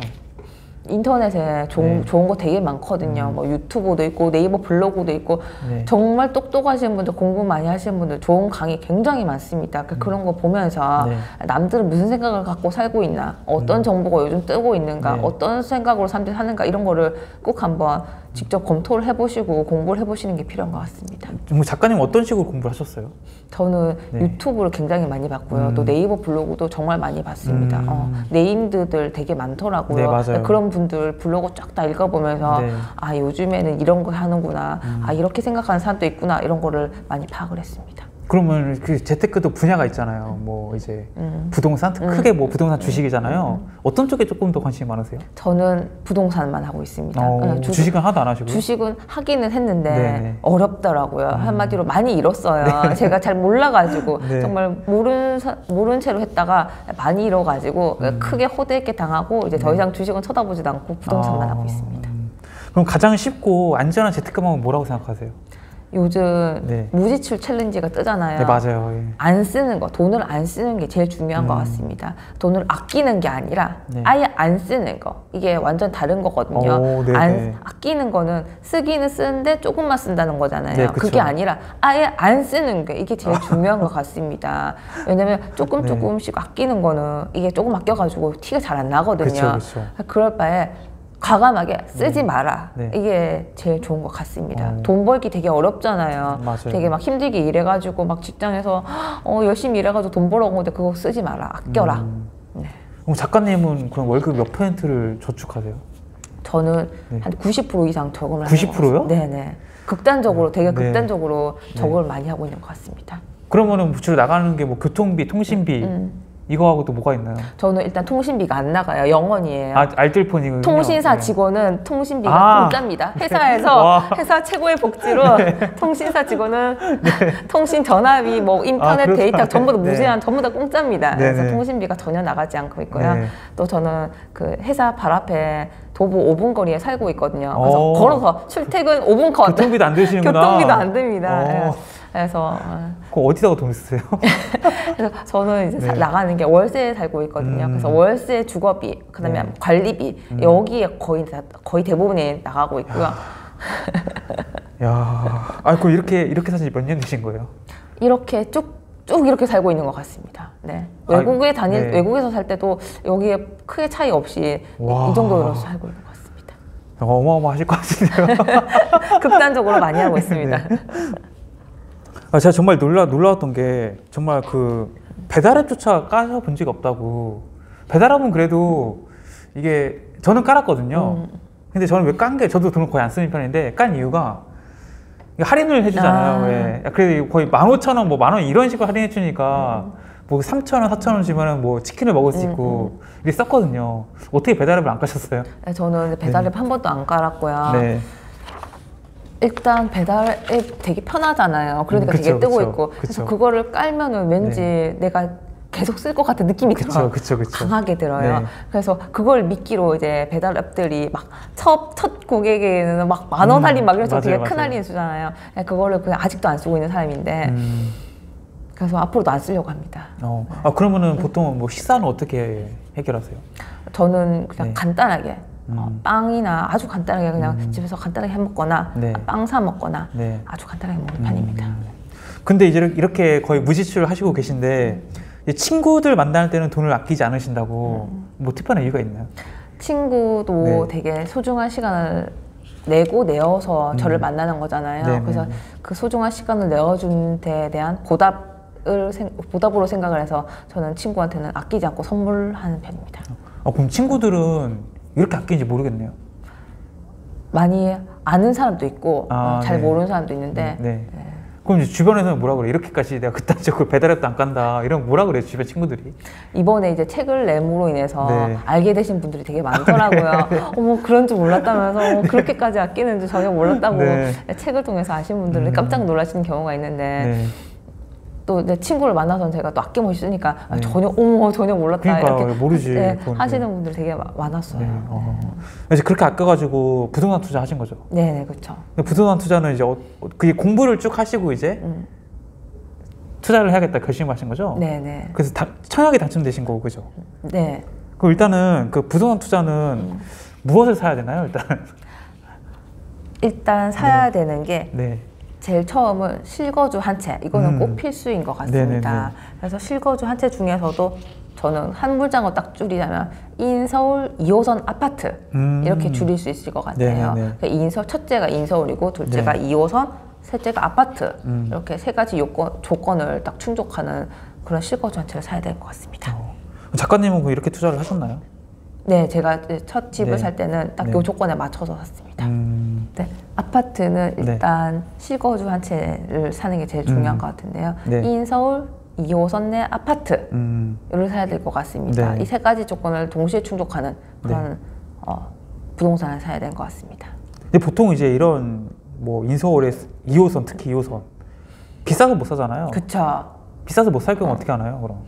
인터넷에 좋은, 네. 좋은 거 되게 많거든요. 음. 뭐 유튜브도 있고 네이버 블로그도 있고 네. 정말 똑똑하신 분들, 공부 많이 하시는 분들 좋은 강의 굉장히 많습니다. 음. 그런 거 보면서 네. 남들은 무슨 생각을 갖고 살고 있나, 어떤 음. 정보가 요즘 뜨고 있는가, 네. 어떤 생각으로 사람들이 사는가 이런 거를 꼭 한번 직접 검토를 해보시고 공부를 해보시는 게 필요한 것 같습니다. 작가님 어떤 식으로 공부를 하셨어요? 저는 네. 유튜브를 굉장히 많이 봤고요. 음. 또 네이버 블로그도 정말 많이 봤습니다. 음. 어, 네임드들 되게 많더라고요. 네, 맞아요. 그런 분들 블로그 쫙 다 읽어보면서 네. 아 요즘에는 이런 거 하는구나, 음. 아 이렇게 생각하는 사람도 있구나 이런 거를 많이 파악을 했습니다. 그러면 그 재테크도 분야가 있잖아요. 뭐 이제 음. 부동산 음. 크게 뭐 부동산 주식이잖아요. 음. 어떤 쪽에 조금 더 관심이 많으세요? 저는 부동산만 하고 있습니다. 어, 네, 주식, 주식은 하나도 안 하시고요? 주식은 하기는 했는데 네네. 어렵더라고요. 음. 한마디로 많이 잃었어요. 네. 제가 잘 몰라가지고 네. 정말 모르는 사, 모르는 채로 했다가 많이 잃어가지고 음. 크게 호되게 당하고 이제 더 이상 주식은 쳐다보지도 않고 부동산만 아. 하고 있습니다. 그럼 가장 쉽고 안전한 재테크 방법은 뭐라고 생각하세요? 요즘 네. 무지출 챌린지가 뜨잖아요. 네, 맞아요. 예. 안 쓰는 거, 돈을 안 쓰는 게 제일 중요한 음. 것 같습니다. 돈을 아끼는 게 아니라 네. 아예 안 쓰는 거. 이게 완전 다른 거거든요. 오, 안, 아끼는 거는 쓰기는 쓰는데 조금만 쓴다는 거잖아요. 네, 그게 아니라 아예 안 쓰는 게 이게 제일 중요한 것 같습니다. 왜냐면 조금 조금씩 네. 아끼는 거는 이게 조금 아껴가지고 티가 잘 안 나거든요. 그쵸, 그쵸. 그럴 바에 과감하게 쓰지 네. 마라. 네. 이게 제일 좋은 것 같습니다. 어. 돈 벌기 되게 어렵잖아요. 맞아요. 되게 막 힘들게 일해가지고 막 직장에서 어, 열심히 일해가지고 돈 벌어오는데 그거 쓰지 마라. 아껴라. 음. 네. 그럼 작가님은 그럼 월급 몇 퍼센트를 저축하세요? 저는 네. 한 구십 퍼센트 이상 저금을 구십 퍼센트요? 네네. 극단적으로 되게 네. 극단적으로 저금을 네. 많이 하고 있는 것 같습니다. 그러면은 주로 나가는 게 뭐 교통비, 통신비 음. 음. 이거하고 또 뭐가 있나요? 저는 일단 통신비가 안 나가요. 영원이에요. 아, 알뜰폰이군요. 통신사 네. 직원은 통신비가 아 공짜입니다. 회사에서 회사 최고의 복지로 네. 통신사 직원은 네. 통신 전화비, 뭐 인터넷 아, 데이터 전부 다 무제한, 네. 전부 다 공짜입니다. 네. 그래서 통신비가 전혀 나가지 않고 있고요. 네. 또 저는 그 회사 발 앞에 도보 오 분 거리에 살고 있거든요. 그래서 걸어서 출퇴근 오 분 컷. 교통비도 안 되시는구나. 교통비도 안 됩니다. 네. 그래서 그럼 어디다가 돈 쓰세요? 그래서 저는 이제 네. 사, 나가는 게 월세에 살고 있거든요. 음. 그래서 월세, 주거비, 그다음에 네. 관리비 음. 여기에 거의 거의 대부분이 나가고 있고요. 야, 아, 그럼 이렇게 이렇게 사신 지 몇 년 되신 거예요? 이렇게 쭉. 쭉 이렇게 살고 있는 것 같습니다. 네. 외국에 다닐 네. 외국에서 살 때도 여기에 크게 차이 없이 와. 이 정도로 살고 있는 것 같습니다. 어마어마하실 것 같은데요. 극단적으로 많이 하고 있습니다. 네. 아, 제가 정말 놀라 놀라웠던 게 정말 그 배달앱조차 까셔본 적이 없다고. 배달앱은 그래도 이게 저는 깔았거든요. 음. 근데 저는 왜 깐 게 저도 돈을 거의 안 쓰는 편인데 깐 이유가 할인을 해주잖아요. 아. 예. 그래도 거의 만 오천 원, 뭐 만 원 이런 식으로 할인해 주니까 음. 뭐 삼천 원, 사천 원 주면은 뭐 치킨을 먹을 수 있고 음, 음. 이렇게 썼거든요. 어떻게 배달앱을 안 까셨어요? 네, 저는 배달앱 네. 한 번도 안 깔았고요. 네. 일단 배달앱 되게 편하잖아요. 그러니까 음, 그쵸, 되게 뜨고 그쵸, 있고 그쵸. 그래서 그거를 깔면은 왠지 네. 내가 계속 쓸 것 같은 느낌이 그쵸, 들어요. 그쵸, 그쵸. 강하게 들어요. 네. 그래서 그걸 미끼로 이제 배달앱들이 막 첫 첫 고객에게는 막 만 원 할인 막 이래서 음, 되게 맞아요, 큰 맞아요. 할인 주잖아요. 그거를 그냥 아직도 안 쓰고 있는 사람인데 음. 그래서 앞으로도 안 쓰려고 합니다. 어. 아 그러면은 음. 보통 뭐 식사는 어떻게 해결하세요? 저는 그냥 네. 간단하게 음. 어, 빵이나 아주 간단하게 그냥 음. 집에서 간단하게 해 먹거나 네. 빵 사 먹거나 네. 아주 간단하게 먹는 음. 편입니다. 근데 이제 이렇게 거의 무지출을 하시고 계신데 음. 친구들 만날 때는 돈을 아끼지 않으신다고 음. 뭐 특별한 이유가 있나요? 친구도 네. 되게 소중한 시간을 내고 내어서 음. 저를 만나는 거잖아요. 네네. 그래서 그 소중한 시간을 내어준 데에 대한 보답을 생, 보답으로 생각을 해서 저는 친구한테는 아끼지 않고 선물하는 편입니다. 아, 그럼 친구들은 이렇게 아끼는지 모르겠네요. 많이 아는 사람도 있고 아, 잘 네. 모르는 사람도 있는데 네. 네. 그럼 이제 주변에서는 뭐라 그래? 이렇게까지 내가 그딴적으로 배달앱도 안 깐다 이런 뭐라 그래요? 주변 친구들이? 이번에 이제 책을 내므로 인해서 네. 알게 되신 분들이 되게 많더라고요. 네. 어머 그런 줄 몰랐다면서 어머, 그렇게까지 아끼는 줄 전혀 몰랐다고 네. 책을 통해서 아신 분들은 음. 깜짝 놀라시는 경우가 있는데 네. 또 내 친구를 만나서는 제가 또 아낌없이 쓰니까 네. 아, 전혀 어머 전혀 몰랐다 그러니까, 이렇게 모르지 네, 하시는 분들 되게 많았어요. 네. 어. 이제 그렇게 아껴가지고 부동산 투자 하신 거죠? 네네 그렇죠. 부동산 투자는 이제 어, 그게 공부를 쭉 하시고 이제 음. 투자를 해야겠다 결심하신 거죠? 네네. 그래서 다, 청약에 당첨되신 거고 그죠? 네. 그럼 일단은 그 부동산 투자는 음. 무엇을 사야 되나요? 일단 일단 사야 네. 되는 게. 네. 제일 처음은 실거주 한 채, 이거는 음. 꼭 필수인 것 같습니다. 네네네. 그래서 실거주 한 채 중에서도 저는 한 물장을 딱 줄이자면 인서울 이 호선 아파트 음. 이렇게 줄일 수 있을 것 같아요. 그러니까 인서, 첫째가 인서울이고 둘째가 네. 이 호선, 셋째가 아파트 음. 이렇게 세 가지 요건, 조건을 딱 충족하는 그런 실거주 한 채를 사야 될 것 같습니다. 어. 작가님은 이렇게 투자를 하셨나요? 네, 제가 첫 집을 네. 살 때는 딱 이 네. 조건에 맞춰서 샀습니다. 음. 네, 아파트는 일단 네. 실거주 한 채를 사는 게 제일 중요한 음. 것 같은데요. 네. 이 인 서울 이 호선 내 아파트를 음. 사야 될 것 같습니다. 네. 이 세 가지 조건을 동시에 충족하는 그런 네. 어, 부동산을 사야 되는 것 같습니다. 근데 보통 이제 이런 뭐 인서울의 이 호선, 특히 이 호선 비싸서 못 사잖아요. 그쵸. 비싸서 못 살 경우 어. 어떻게 하나요, 그럼?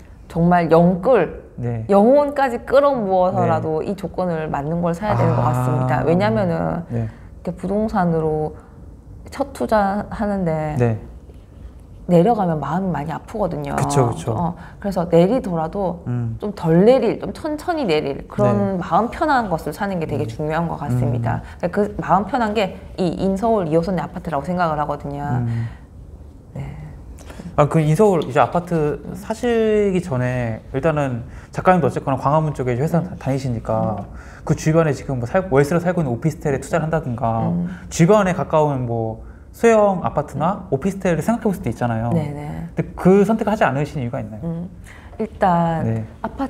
정말 영끌, 네. 영혼까지 끌어모아서라도 네. 이 조건을 맞는 걸 사야 되는 아. 것 같습니다. 왜냐면은 네. 부동산으로 첫 투자하는데 네. 내려가면 마음이 많이 아프거든요. 그쵸, 그쵸. 어, 그래서 내리더라도 음. 좀 덜 내릴, 좀 천천히 내릴 그런 네. 마음 편한 것을 사는 게 되게 음. 중요한 것 같습니다. 음. 그 마음 편한 게 이 인서울 이 호선의 아파트라고 생각을 하거든요. 음. 네. 아, 그 인서울 이제 아파트 사시기 전에 일단은 작가님도 어쨌거나 광화문 쪽에 회사 음. 다니시니까 음. 그 주변에 지금 뭐 살, 월세로 살고 있는 오피스텔에 투자를 한다든가 음. 주변에 가까운 뭐 소형 아파트나 음. 오피스텔을 생각해 볼 수도 있잖아요. 네네. 근데 그 선택을 하지 않으신 이유가 있나요? 음. 일단 네.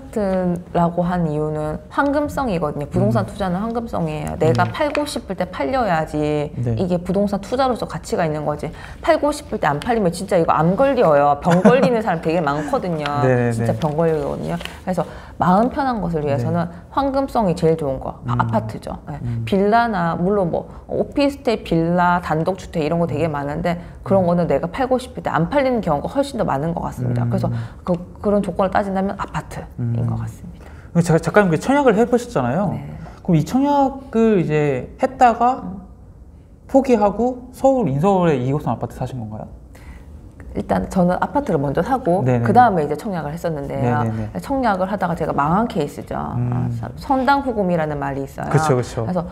아파트라고 한 이유는 황금성이거든요. 부동산 음. 투자는 황금성이에요. 내가 음. 팔고 싶을 때 팔려야지 네. 이게 부동산 투자로서 가치가 있는 거지. 팔고 싶을 때 안 팔리면 진짜 이거 암 걸려요. 병 걸리는 사람 되게 많거든요. 네, 진짜 네. 병 걸리거든요. 그래서 마음 편한 것을 위해서는 네. 황금성이 제일 좋은 거. 음. 아파트죠. 네. 음. 빌라나 물론 뭐 오피스텔, 빌라, 단독주택 이런 거 되게 많은데 그런 거는 내가 팔고 싶을 때 안 팔리는 경우가 훨씬 더 많은 것 같습니다. 음. 그래서 그, 그런 조건을 따진다면 아파트인 음. 것 같습니다. 제가 작가님 청약을 해보셨잖아요. 네. 그럼 이 청약을 이제 했다가 음. 포기하고 서울 인서울에 이 호선 아파트 사신 건가요? 일단 저는 아파트를 먼저 사고 그 다음에 이제 청약을 했었는데요. 네네네. 청약을 하다가 제가 망한 케이스죠. 음. 선당후금이라는 말이 있어요. 그쵸, 그쵸. 그래서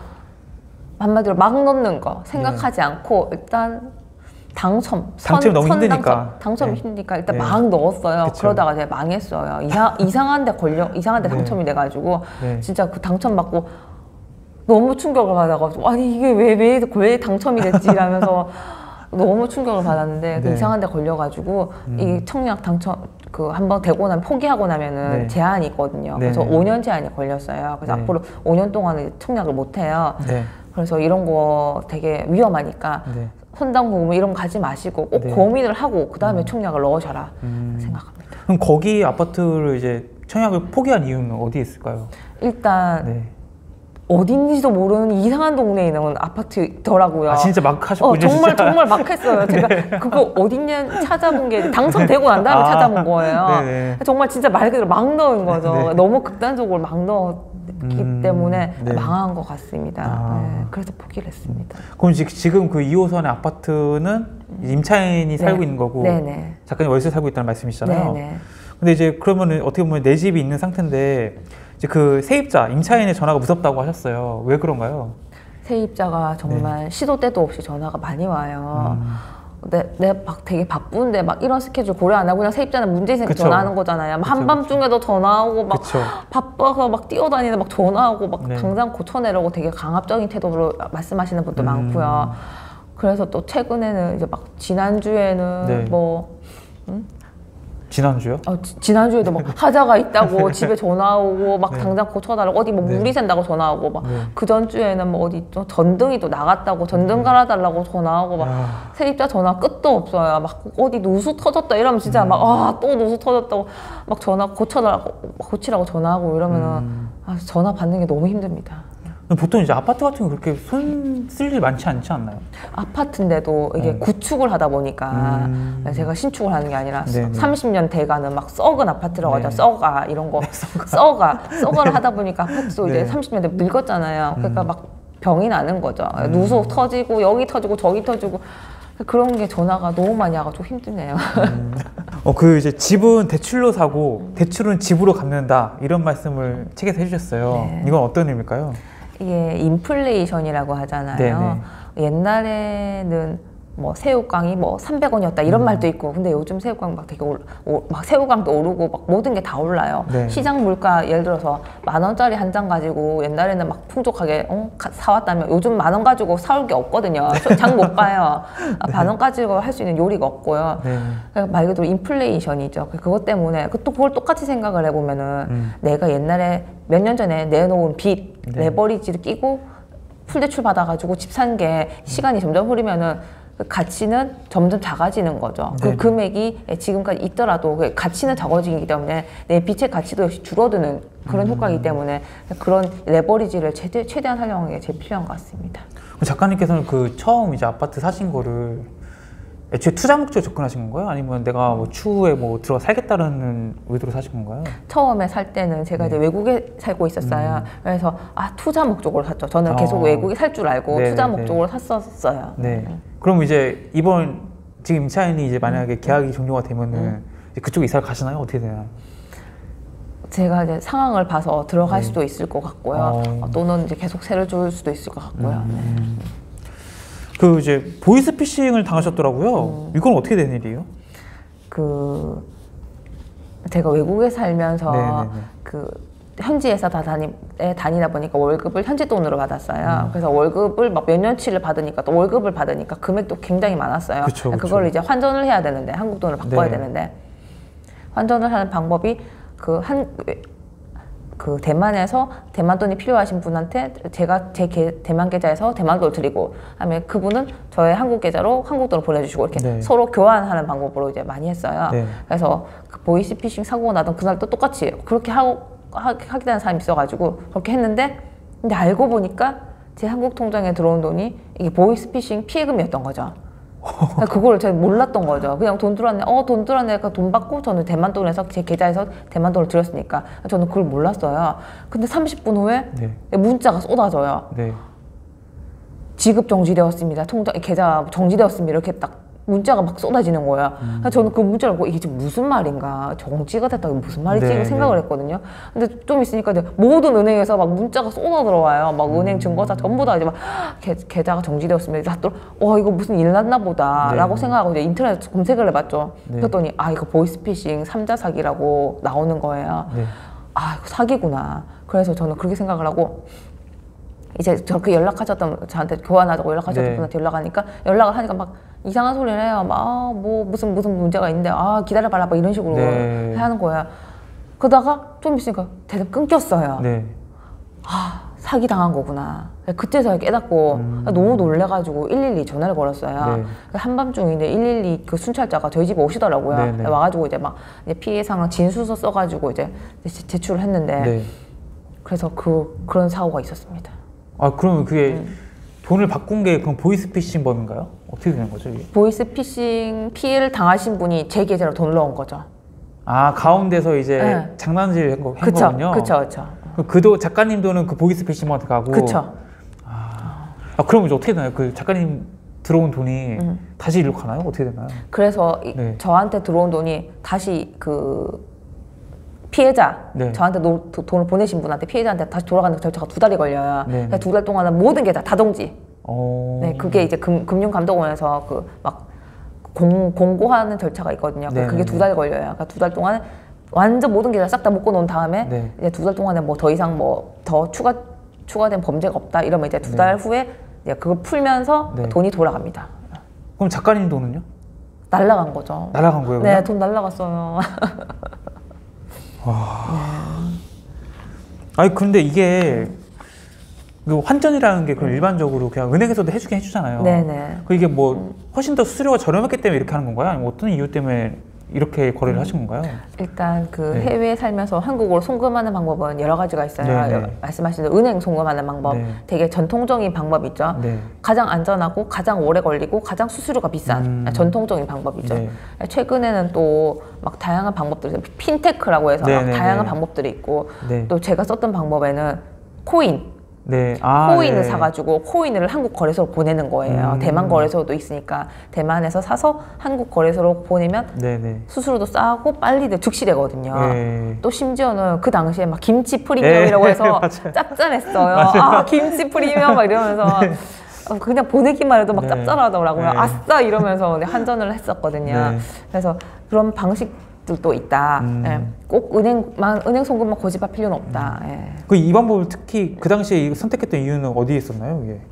한마디로 막 넣는 거 생각하지 네. 않고 일단 당첨, 당첨이 너무 힘드니까 당첨, 당첨이 네. 힘드니까 일단 네. 막 넣었어요. 그쵸. 그러다가 제가 망했어요. 이상, 이상한데 걸려, 이상한데 네. 당첨이 돼가지고 네. 진짜 그 당첨 받고 너무 충격을 받아가지고 아니 이게 왜 왜 왜 당첨이 됐지 이러면서 너무 충격을 받았는데 네. 그 이상한데 걸려가지고 음. 이 청약 당첨 그 한번 되고 나면 포기하고 나면은 네. 제한이 있거든요. 네. 그래서 오 년 제한이 걸렸어요. 그래서 네. 앞으로 오 년 동안은 청약을 못 해요. 네. 그래서 이런 거 되게 위험하니까. 네. 선당후금 이런 거 가지 마시고 꼭 네. 고민을 하고 그 다음에 음. 청약을 넣으셔라 음. 생각합니다. 그럼 거기 아파트를 이제 청약을 포기한 이유는 어디에 있을까요? 일단 네. 어딘지도 모르는 이상한 동네에 있는 아파트더라고요. 아 진짜 막 하셨군요. 어, 정말 진짜. 정말 막 했어요. 제가 네. 그거 어딨냐 찾아본 게 당첨되고 난 다음에 아. 찾아본 거예요. 네네. 정말 진짜 말 그대로 막 넣은 거죠. 네. 너무 극단적으로 막 넣었기 음. 때문에 네. 망한 것 같습니다. 아. 네. 그래서 포기를 했습니다. 그럼 지금 그 이 호선의 아파트는 임차인이 네. 살고 있는 거고 네네. 작가님 월세 살고 있다는 말씀이시잖아요. 네네. 근데 이제 그러면은 어떻게 보면 내 집이 있는 상태인데 이제 그 세입자, 임차인의 전화가 무섭다고 하셨어요. 왜 그런가요? 세입자가 정말 네. 시도 때도 없이 전화가 많이 와요. 음. 내, 내 막 되게 바쁜데 막 이런 스케줄 고려 안 하고 그냥 세입자는 문제 있으니까 전화하는 거잖아요. 그쵸, 한밤중에도 그쵸. 전화하고 막 그쵸. 바빠서 막 뛰어다니는 막 전화하고 막 네. 당장 고쳐내려고 되게 강압적인 태도로 말씀하시는 분도 음. 많고요. 그래서 또 최근에는 이제 막 지난주에는 네. 뭐 음? 지난주요? 어, 지, 지난주에도 막 하자가 있다고 집에 전화 오고 막 네. 당장 고쳐달라고 어디 뭐 네. 물이 샌다고 전화 오고 막 네. 그 전주에는 뭐 어디 또 전등이 또 나갔다고 전등 갈아달라고 전화 오고 막 야. 세입자 전화 끝도 없어요. 막 어디 누수 터졌다 이러면 진짜 음. 막 아 또 누수 터졌다고 막 전화 고쳐달라고 고치라고 전화하고 이러면은 음. 아, 전화 받는 게 너무 힘듭니다. 보통 이제 아파트 같은 거 그렇게 손 쓸 일 많지 않지 않나요? 아파트인데도 이게 어. 구축을 하다 보니까 음. 제가 신축을 하는 게 아니라 네네. 삼십 년 돼가는 막 썩은 아파트라고 하죠. 썩아 이런 거 네, 썩아 썩아를 네. 하다 보니까 아파트도 네. 이제 삼십 년 돼 늙었잖아요. 그러니까 음. 막 병이 나는 거죠. 음. 누수 터지고 여기 터지고 저기 터지고 그런 게 전화가 너무 많이 와가지고 힘드네요. 음. 어, 그 이제 집은 대출로 사고 대출은 집으로 갚는다 이런 말씀을 책에서 해주셨어요. 네. 이건 어떤 의미일까요? 이게 인플레이션이라고 하잖아요. 네네. 옛날에는 뭐 새우깡이 뭐 삼백 원이었다 이런 음. 말도 있고 근데 요즘 새우깡 막 되게 올, 오, 막 새우깡도 오르고 막 모든 게 다 올라요. 네. 시장 물가 예를 들어서 만 원짜리 한 장 가지고 옛날에는 막 풍족하게 어? 사왔다면 요즘 만 원 가지고 사올 게 없거든요. 장 못 가요. 네. 만 원 가지고 할 수 있는 요리가 없고요. 네. 그러니까 말 그대로 인플레이션이죠. 그것 때문에 또 그걸 똑같이 생각을 해보면은 음. 내가 옛날에 몇 년 전에 내놓은 빚 네. 레버리지를 끼고 풀대출 받아가지고 집 산 게 시간이 점점 흐르면은 그 가치는 점점 작아지는 거죠. 네. 그 금액이 지금까지 있더라도 그 가치는 적어지기 때문에 내 빚의 가치도 역시 줄어드는 그런 음. 효과이기 때문에 그런 레버리지를 최대, 최대한 활용하는 게 제일 필요한 것 같습니다. 작가님께서는 그 처음 이제 아파트 사신 거를 애초에 투자 목적으로 접근하신 건가요? 아니면 내가 뭐 추후에 뭐 들어가 살겠다는 의도로 사신 건가요? 처음에 살 때는 제가 네. 이제 외국에 살고 있었어요. 음. 그래서 아 투자 목적으로 샀죠. 저는 계속 아. 외국에 살 줄 알고 네네네. 투자 목적으로 샀었어요. 네. 네. 그럼 이제 이번 지금 임차인이 이제 만약에 계약이 종료가 되면은 음. 이제 그쪽 이사를 가시나요? 어떻게 되나요? 제가 이제 상황을 봐서 들어갈 네. 수도 있을 것 같고요. 어. 또는 이제 계속 세를 줄 수도 있을 것 같고요. 음. 네. 그 이제 보이스피싱을 당하셨더라고요. 음. 이건 어떻게 된 일이에요? 그 제가 외국에 살면서 네네네. 그 현지 회사 다 다니, 다니다 보니까 월급을 현지 돈으로 받았어요. 음. 그래서 월급을 막 몇 년치를 받으니까 또 월급을 받으니까 금액도 굉장히 많았어요. 그쵸, 그쵸. 그걸 이제 환전을 해야 되는데 한국 돈을 바꿔야 네. 되는데 환전을 하는 방법이 그 한 그 대만에서 대만 돈이 필요하신 분한테 제가 제 계, 대만 계좌에서 대만 돈을 드리고 하면 그분은 저의 한국 계좌로 한국 돈을 보내주시고 이렇게 네. 서로 교환하는 방법으로 이제 많이 했어요. 네. 그래서 그 보이스피싱 사고가 나던 그날 또 똑같이 그렇게 하고 하, 하게 되는 사람이 있어가지고 그렇게 했는데 근데 알고 보니까 제 한국 통장에 들어온 돈이 이게 보이스피싱 피해금이었던 거죠. 그걸 제가 몰랐던 거죠. 그냥 돈 들어왔네, 어, 돈 들어왔네. 돈 받고 저는 대만 돈에서 제 계좌에서 대만 돈을 드렸으니까 저는 그걸 몰랐어요. 근데 삼십 분 후에 네. 문자가 쏟아져요. 네. 지급 정지되었습니다. 통장, 계좌 정지되었습니다. 이렇게 딱 문자가 막 쏟아지는 거야. 음. 저는 그 문자를 보고 이게 지금 무슨 말인가, 정지가 됐다고 무슨 말이지? 네, 생각을 네. 했거든요. 근데 좀 있으니까 이제 모든 은행에서 막 문자가 쏟아 들어와요. 막 음. 은행 증거사 전부 다 이제 막 계, 계좌가 정지되었습니다. 또 와 이거 무슨 일 났나 보다라고 네. 생각하고 이제 인터넷 검색을 해봤죠. 네. 그랬더니 아 이거 보이스피싱 삼자 사기라고 나오는 거예요. 네. 아 이거 사기구나. 그래서 저는 그렇게 생각을 하고. 이제 저렇게 연락하셨던 저한테 교환하자고 연락하셨던 네. 분한테 연락하니까 연락을 하니까 막 이상한 소리를 해요. 막 아, 뭐 무슨 무슨 문제가 있는데 아 기다려봐라 막 이런 식으로 네. 하는 거예요. 그러다가 좀 있으니까 대답 끊겼어요. 네. 아 사기 당한 거구나. 그때서야 깨닫고 음. 너무 놀래가지고 일일이 전화를 걸었어요. 네. 한밤중인데 일일이 그 순찰자가 저희 집에 오시더라고요. 네, 네. 와가지고 이제 막 이제 피해 상황 진술서 써가지고 이제 제출을 했는데 네. 그래서 그 그런 사고가 있었습니다. 아 그러면 그게 음. 돈을 바꾼 게 그럼 보이스피싱 범인가요? 어떻게 되는 거죠 이게? 보이스피싱 피해를 당하신 분이 제 계좌로 돈을 넣은 거죠. 아 가운데서 이제 네. 장난질 한, 거, 한 그쵸, 거군요. 그렇죠, 그렇죠. 그도 작가님 돈은 그 보이스피싱한테 가고. 그렇죠. 아, 아 그럼 이제 어떻게 되나요? 그 작가님 들어온 돈이 음. 다시 일로 가나요? 어떻게 되나요? 그래서 네. 저한테 들어온 돈이 다시 그 피해자, 네. 저한테 노, 도, 돈을 보내신 분한테 피해자한테 다시 돌아가는 절차가 두 달이 걸려요. 네. 두 달 동안은 모든 게 다 다정지. 오. 네, 그게 이제 금, 금융감독원에서 그 막 공고하는 절차가 있거든요. 네. 그게 두 달 걸려요. 그러니까 두 달 동안 완전 모든 게 다 싹 다 묶어 놓은 다음에 네. 이제 두 달 동안에 뭐 더 이상 뭐 더 추가 추가된 범죄가 없다 이러면 이제 두 달 네. 후에 이제 그걸 풀면서 네. 돈이 돌아갑니다. 그럼 작가님 돈은요? 날라간 거죠. 날라간 거예요? 네, 돈 날라갔어요. 와. 네. 아니 근데 이게 그 환전이라는 게 그럼 일반적으로 그냥 은행에서도 해주긴 해주잖아요. 네네. 그 이게 뭐 훨씬 더 수수료가 저렴했기 때문에 이렇게 하는 건가요? 아니면 어떤 이유 때문에 이렇게 거래를 음. 하신 건가요? 일단 그 네. 해외에 살면서 한국으로 송금하는 방법은 여러 가지가 있어요. 네네. 말씀하신 대로 은행 송금하는 방법, 네. 되게 전통적인 방법 있죠. 네. 가장 안전하고 가장 오래 걸리고 가장 수수료가 비싼 음. 전통적인 방법이죠. 네. 최근에는 또 막 다양한 방법들이 핀테크라고 해서 막 다양한 방법들이 있고 네. 또 제가 썼던 방법에는 코인 네. 아, 코인을 네. 사가지고 코인을 한국 거래소로 보내는 거예요. 음. 대만 거래소도 있으니까 대만에서 사서 한국 거래소로 보내면 네네. 수수료도 싸고 빨리 즉시 되거든요. 네. 또 심지어는 그 당시에 막 김치 프리미엄이라고 해서 네. 짭짤했어요. 아 김치 프리미엄 막 이러면서 네. 그냥 보내기만 해도 막 네. 짭짤하더라고요. 네. 아싸 이러면서 환전을 했었거든요. 네. 그래서 그런 방식들도 있다. 음. 네. 꼭 은행만 은행 송금만 고집할 필요는 없다. 음. 예. 그 이 방법을 특히 그 당시에 선택했던 이유는 어디에 있었나요? 이게?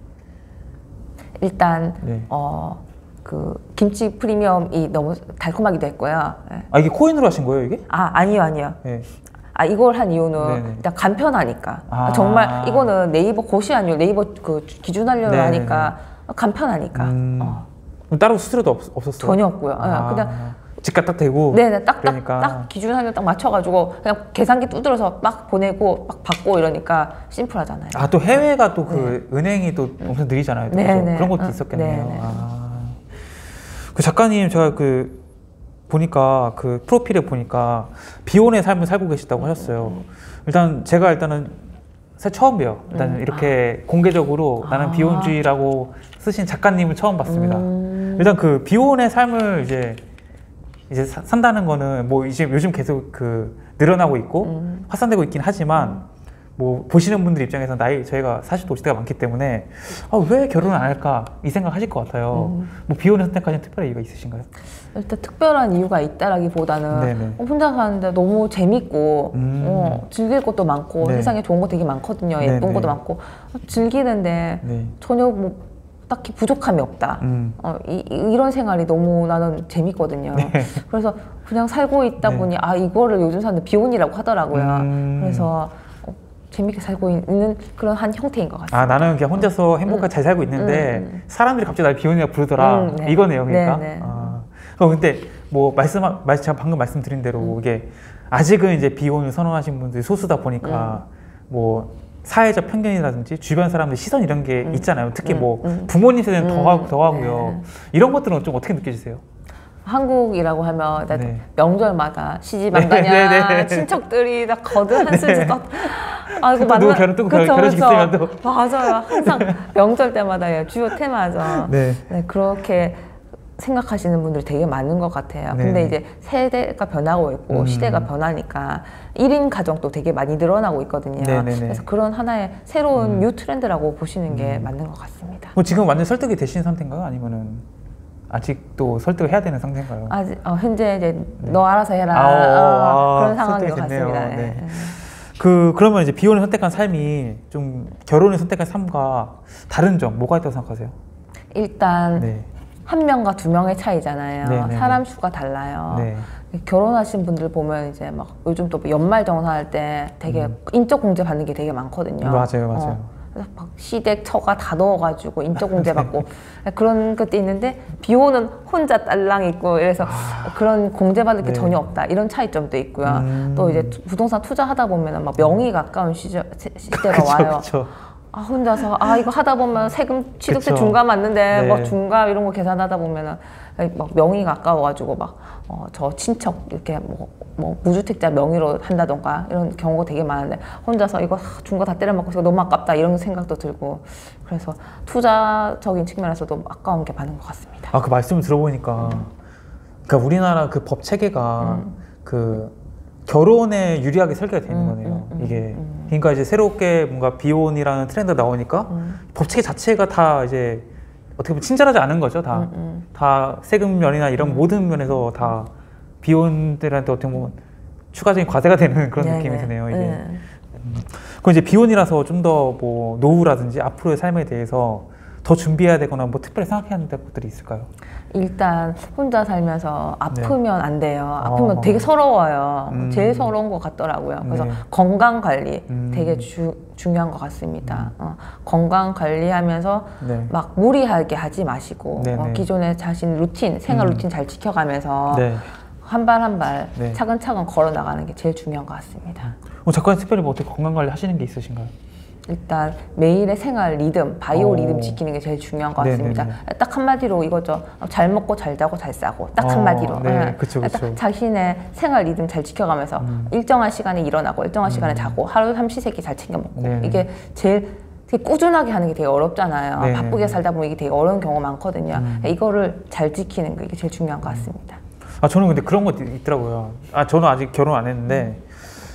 일단 네. 어, 그 김치 프리미엄이 너무 달콤하기도 했고요. 예. 아 이게 코인으로 하신 거예요, 이게? 아 아니요, 아니요. 네. 아 이걸 한 이유는 네네. 일단 간편하니까 아. 정말 이거는 네이버 고시안료 네이버 그 기준안료로 네네. 하니까 간편하니까 음. 어. 그럼 따로 수수료도 없, 없었어요? 전혀 없고요. 아. 그냥 집값 딱 대고 네네 딱딱 그러니까. 딱 기준안료 딱 맞춰가지고 그냥 계산기 두드려서 막 보내고 막 받고 이러니까 심플하잖아요. 아 또 해외가 또 그 네. 은행이 또 엄청 느리잖아요. 그런 것도 있었겠네요. 아. 그 작가님 제가 그 보니까 그 프로필에 보니까 비혼의 삶을 살고 계시다고 하셨어요. 일단 제가 일단은 처음 봬요. 일단 음. 이렇게 아. 공개적으로 나는 아. 비혼주의라고 쓰신 작가님을 처음 봤습니다. 음. 일단 그 비혼의 삶을 이제 이제 사, 산다는 거는 뭐 이제 요즘 계속 그 늘어나고 있고 음. 확산되고 있긴 하지만 음. 뭐 보시는 분들 입장에서 나이 저희가 사십 대 오십 대가 많기 때문에 아, 왜 결혼을 안 할까 이 생각 하실 것 같아요. 음. 뭐 비혼의 선택까지는 특별한 이유가 있으신가요? 일단 특별한 이유가 있다라기보다는 네네. 혼자 사는데 너무 재밌고 음. 어, 즐길 것도 많고 네. 세상에 좋은 거 되게 많거든요. 예쁜 네네. 것도 많고 즐기는데 네. 전혀 뭐 딱히 부족함이 없다. 음. 어, 이, 이런 생활이 너무 나는 재밌거든요. 네. 그래서 그냥 살고 있다 네. 보니 아 이거를 요즘 사람들 비혼이라고 하더라고요. 음. 그래서 어, 재밌게 살고 있는 그런 한 형태인 것 같습니다. 아 나는 그냥 혼자서 행복하게 음. 잘 살고 있는데 음. 사람들이 갑자기 날 비혼이라고 부르더라. 음, 네. 이거네요, 그러니까. 네, 네. 아. 어, 근데 뭐 말씀 제가 방금 말씀드린 대로 음. 이게 아직은 이제 비혼을 선언하신 분들이 소수다 보니까 음. 뭐. 사회적 편견이라든지 주변 사람들 시선 이런 게 음. 있잖아요. 특히 음. 뭐 음. 부모님 세대는 음. 더하고 더하고요. 네. 이런 것들은 좀 어떻게 느껴지세요? 한국이라고 하면 네. 명절마다 시집 안 가냐, 네, 네, 네. 친척들이 다 거듭 한술 네. 아 이거 맞나? 결혼 또 결혼식 있으면 또 맞아요. 항상 명절 때마다 주요 테마죠. 네. 네 그렇게. 생각하시는 분들이 되게 많은 것 같아요. 네. 근데 이제 세대가 변하고 있고 음. 시대가 변하니까 일 인 가정도 되게 많이 늘어나고 있거든요. 네네네. 그래서 그런 하나의 새로운 음. 뉴 트렌드라고 보시는 게 음. 맞는 것 같습니다. 뭐 지금 완전 설득이 되신 상태인가요? 아니면은 아직도 설득을 해야 되는 상태인가요? 아직 어, 현재 이제 네. 너 알아서 해라 아, 어, 어, 그런 상황인 것 같습니다. 네. 네. 그 그러면 이제 비혼을 선택한 삶이 좀 결혼을 선택한 삶과 다른 점 뭐가 있다고 생각하세요? 일단. 네. 한 명과 두 명의 차이잖아요. 네네네. 사람 수가 달라요. 네. 결혼하신 분들 보면 이제 막 요즘 또 연말 정산할 때 되게 음. 인적 공제 받는 게 되게 많거든요. 맞아요, 맞아요. 어, 그래서 막 시댁, 처가 다 넣어가지고 인적 공제 받고 그런 것도 있는데 비혼은 혼자 딸랑 있고 이래서 아. 그런 공제 받을 게 네. 전혀 없다. 이런 차이점도 있고요. 음. 또 이제 부동산 투자하다 보면은 막 명의 가까운 시절, 시대가 그쵸, 와요. 그쵸. 아 혼자서 아 이거 하다 보면 세금 취득세 중과 맞는데 네. 뭐 중과 이런 거 계산하다 보면은 막 명의 가까워가지고 막 어 저 친척 이렇게 뭐, 뭐 무주택자 명의로 한다던가 이런 경우가 되게 많은데 혼자서 이거 중과 다 때려 먹고 너무 아깝다 이런 생각도 들고 그래서 투자적인 측면에서도 아까운 게 많은 것 같습니다. 아 그 말씀 들어보니까 음. 그러니까 우리나라 그 법 체계가 음. 그 결혼에 유리하게 설계가 되는 음, 거네요. 음, 이게 음. 그러니까 이제 새롭게 뭔가 비혼이라는 트렌드가 나오니까 음. 법체계 자체가 다 이제 어떻게 보면 친절하지 않은 거죠. 다, 음, 음. 다 세금 면이나 이런 음. 모든 면에서 다 비혼들한테 어떻게 보면 추가적인 과세가 되는 그런 네네. 느낌이 드네요. 이게. 네. 음. 그럼 이제 비혼이라서 좀 더 뭐 노후라든지 앞으로의 삶에 대해서 더 준비해야 되거나 뭐 특별히 생각해야 하는 것들이 있을까요? 일단 혼자 살면서 아프면 네. 안 돼요. 아프면 어. 되게 서러워요. 음. 제일 서러운 것 같더라고요. 그래서 네. 건강 관리 음. 되게 주, 중요한 것 같습니다. 음. 어, 건강 관리하면서 네. 막 무리하게 하지 마시고 어, 기존의 자신 루틴, 생활 음. 루틴 잘 지켜가면서 네. 한 발 한 발 네. 차근차근 걸어 나가는 게 제일 중요한 것 같습니다. 어, 작가님 특별히 뭐 어떻게 건강 관리 하시는 게 있으신가요? 일단 매일의 생활 리듬, 바이오 오. 리듬 지키는 게 제일 중요한 것 같습니다. 네네네. 딱 한마디로 이거죠. 잘 먹고 잘 자고 잘 싸고 딱 어, 한마디로. 네, 네. 그쵸, 그쵸. 딱 자신의 생활 리듬 잘 지켜가면서 음. 일정한 시간에 일어나고 일정한 음. 시간에 자고 하루 삼시세끼 잘 챙겨 먹고 네네. 이게 제일 되게 꾸준하게 하는 게 되게 어렵잖아요. 네네. 바쁘게 살다 보면 이게 되게 어려운 경우가 많거든요. 음. 이거를 잘 지키는 게 이게 제일 중요한 것 같습니다. 아 저는 근데 그런 것도 있더라고요. 아 저는 아직 결혼 안 했는데 음.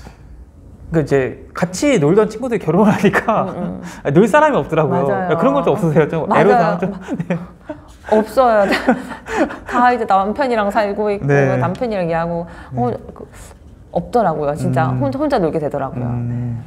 그 이제 같이 놀던 친구들이 결혼을 하니까 음, 음. 놀 사람이 없더라고요. 맞아요. 그런 것도 없으세요? 좀 애로사항 좀. 네. 없어요. 다 이제 남편이랑 살고 있고 네. 남편이랑 얘기하고 네. 어, 그, 없더라고요. 진짜 음. 혼자 혼자 놀게 되더라고요. 음.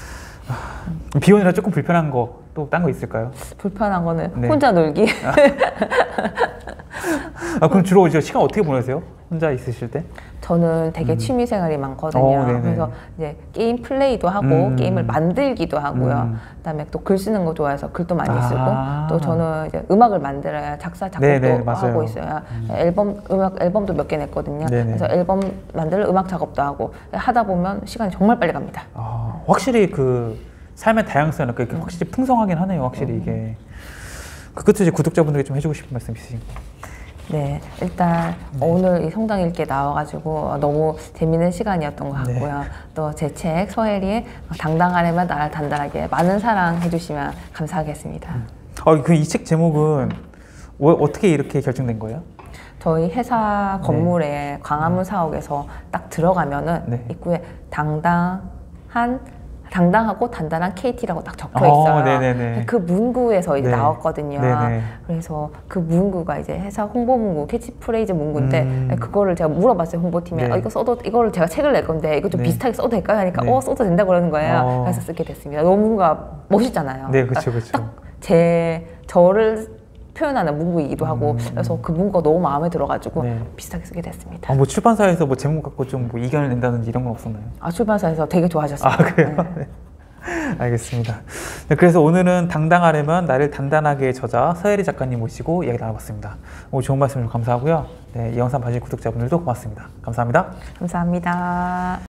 네. 비혼이라 조금 불편한 거 또 딴 거 있을까요? 불편한 거는 네. 혼자 놀기. 아 그럼 주로 이제 시간 어떻게 보내세요? 혼자 있으실 때? 저는 되게 음. 취미 생활이 많거든요. 어, 그래서 이제 게임 플레이도 하고 음. 게임을 만들기도 하고요. 음. 그다음에 또 글 쓰는 거 좋아해서 글도 많이 아. 쓰고 또 저는 이제 음악을 만들어야 작사 작곡도 네네, 하고 있어요. 음. 앨범 음악 앨범도 몇 개 냈거든요. 네네. 그래서 앨범 만들 음악 작업도 하고 하다 보면 시간이 정말 빨리 갑니다. 아, 확실히 그 삶의 다양성이 음. 확실히 풍성하긴 하네요. 확실히 음. 이게. 그 끝에 이제 구독자분들에게 좀 해주고 싶은 말씀 있으신가요? 네, 일단 네. 오늘 이 성당 읽기에 나와가지고 너무 재밌는 시간이었던 것 같고요. 네. 또 제 책 서혜리의 당당하려면 나를 단단하게 많은 사랑 해주시면 감사하겠습니다. 음. 어, 그 이 책 제목은 어, 어떻게 이렇게 결정된 거예요? 저희 회사 건물에 네. 광화문 사옥에서 딱 들어가면은 네. 입구에 당당한 당당하고 단단한 케이티라고 딱 적혀 있어요. 어, 그 문구에서 이제 네. 나왔거든요. 네네. 그래서 그 문구가 이제 회사 홍보 문구, 캐치프레이즈 문구인데 음. 그거를 제가 물어봤어요 홍보팀에. 네. 어, 이거 써도 이거를 제가 책을 낼 건데 이거 좀 네. 비슷하게 써도 될까요? 하니까 네. 어 써도 된다 그러는 거예요. 어. 그래서 쓰게 됐습니다. 너무 뭔가 멋있잖아요. 네, 그렇죠, 그렇죠. 딱 제 저를 표현하는 문구이기도 하고 음. 그래서 그 문구가 너무 마음에 들어가지고 네. 비슷하게 쓰게 됐습니다. 아, 뭐 출판사에서 뭐 제목 갖고 좀 뭐 이견을 낸다든지 이런 건 없었나요? 아, 출판사에서 되게 좋아하셨습니다. 아, 그래요? 네. 알겠습니다. 네, 그래서 오늘은 당당하려면 나를 단단하게 저자 서혜리 작가님 모시고 이야기 나눠봤습니다. 오늘 좋은 말씀 좀 감사하고요. 네, 이 영상 봐주신 구독자분들도 고맙습니다. 감사합니다. 감사합니다.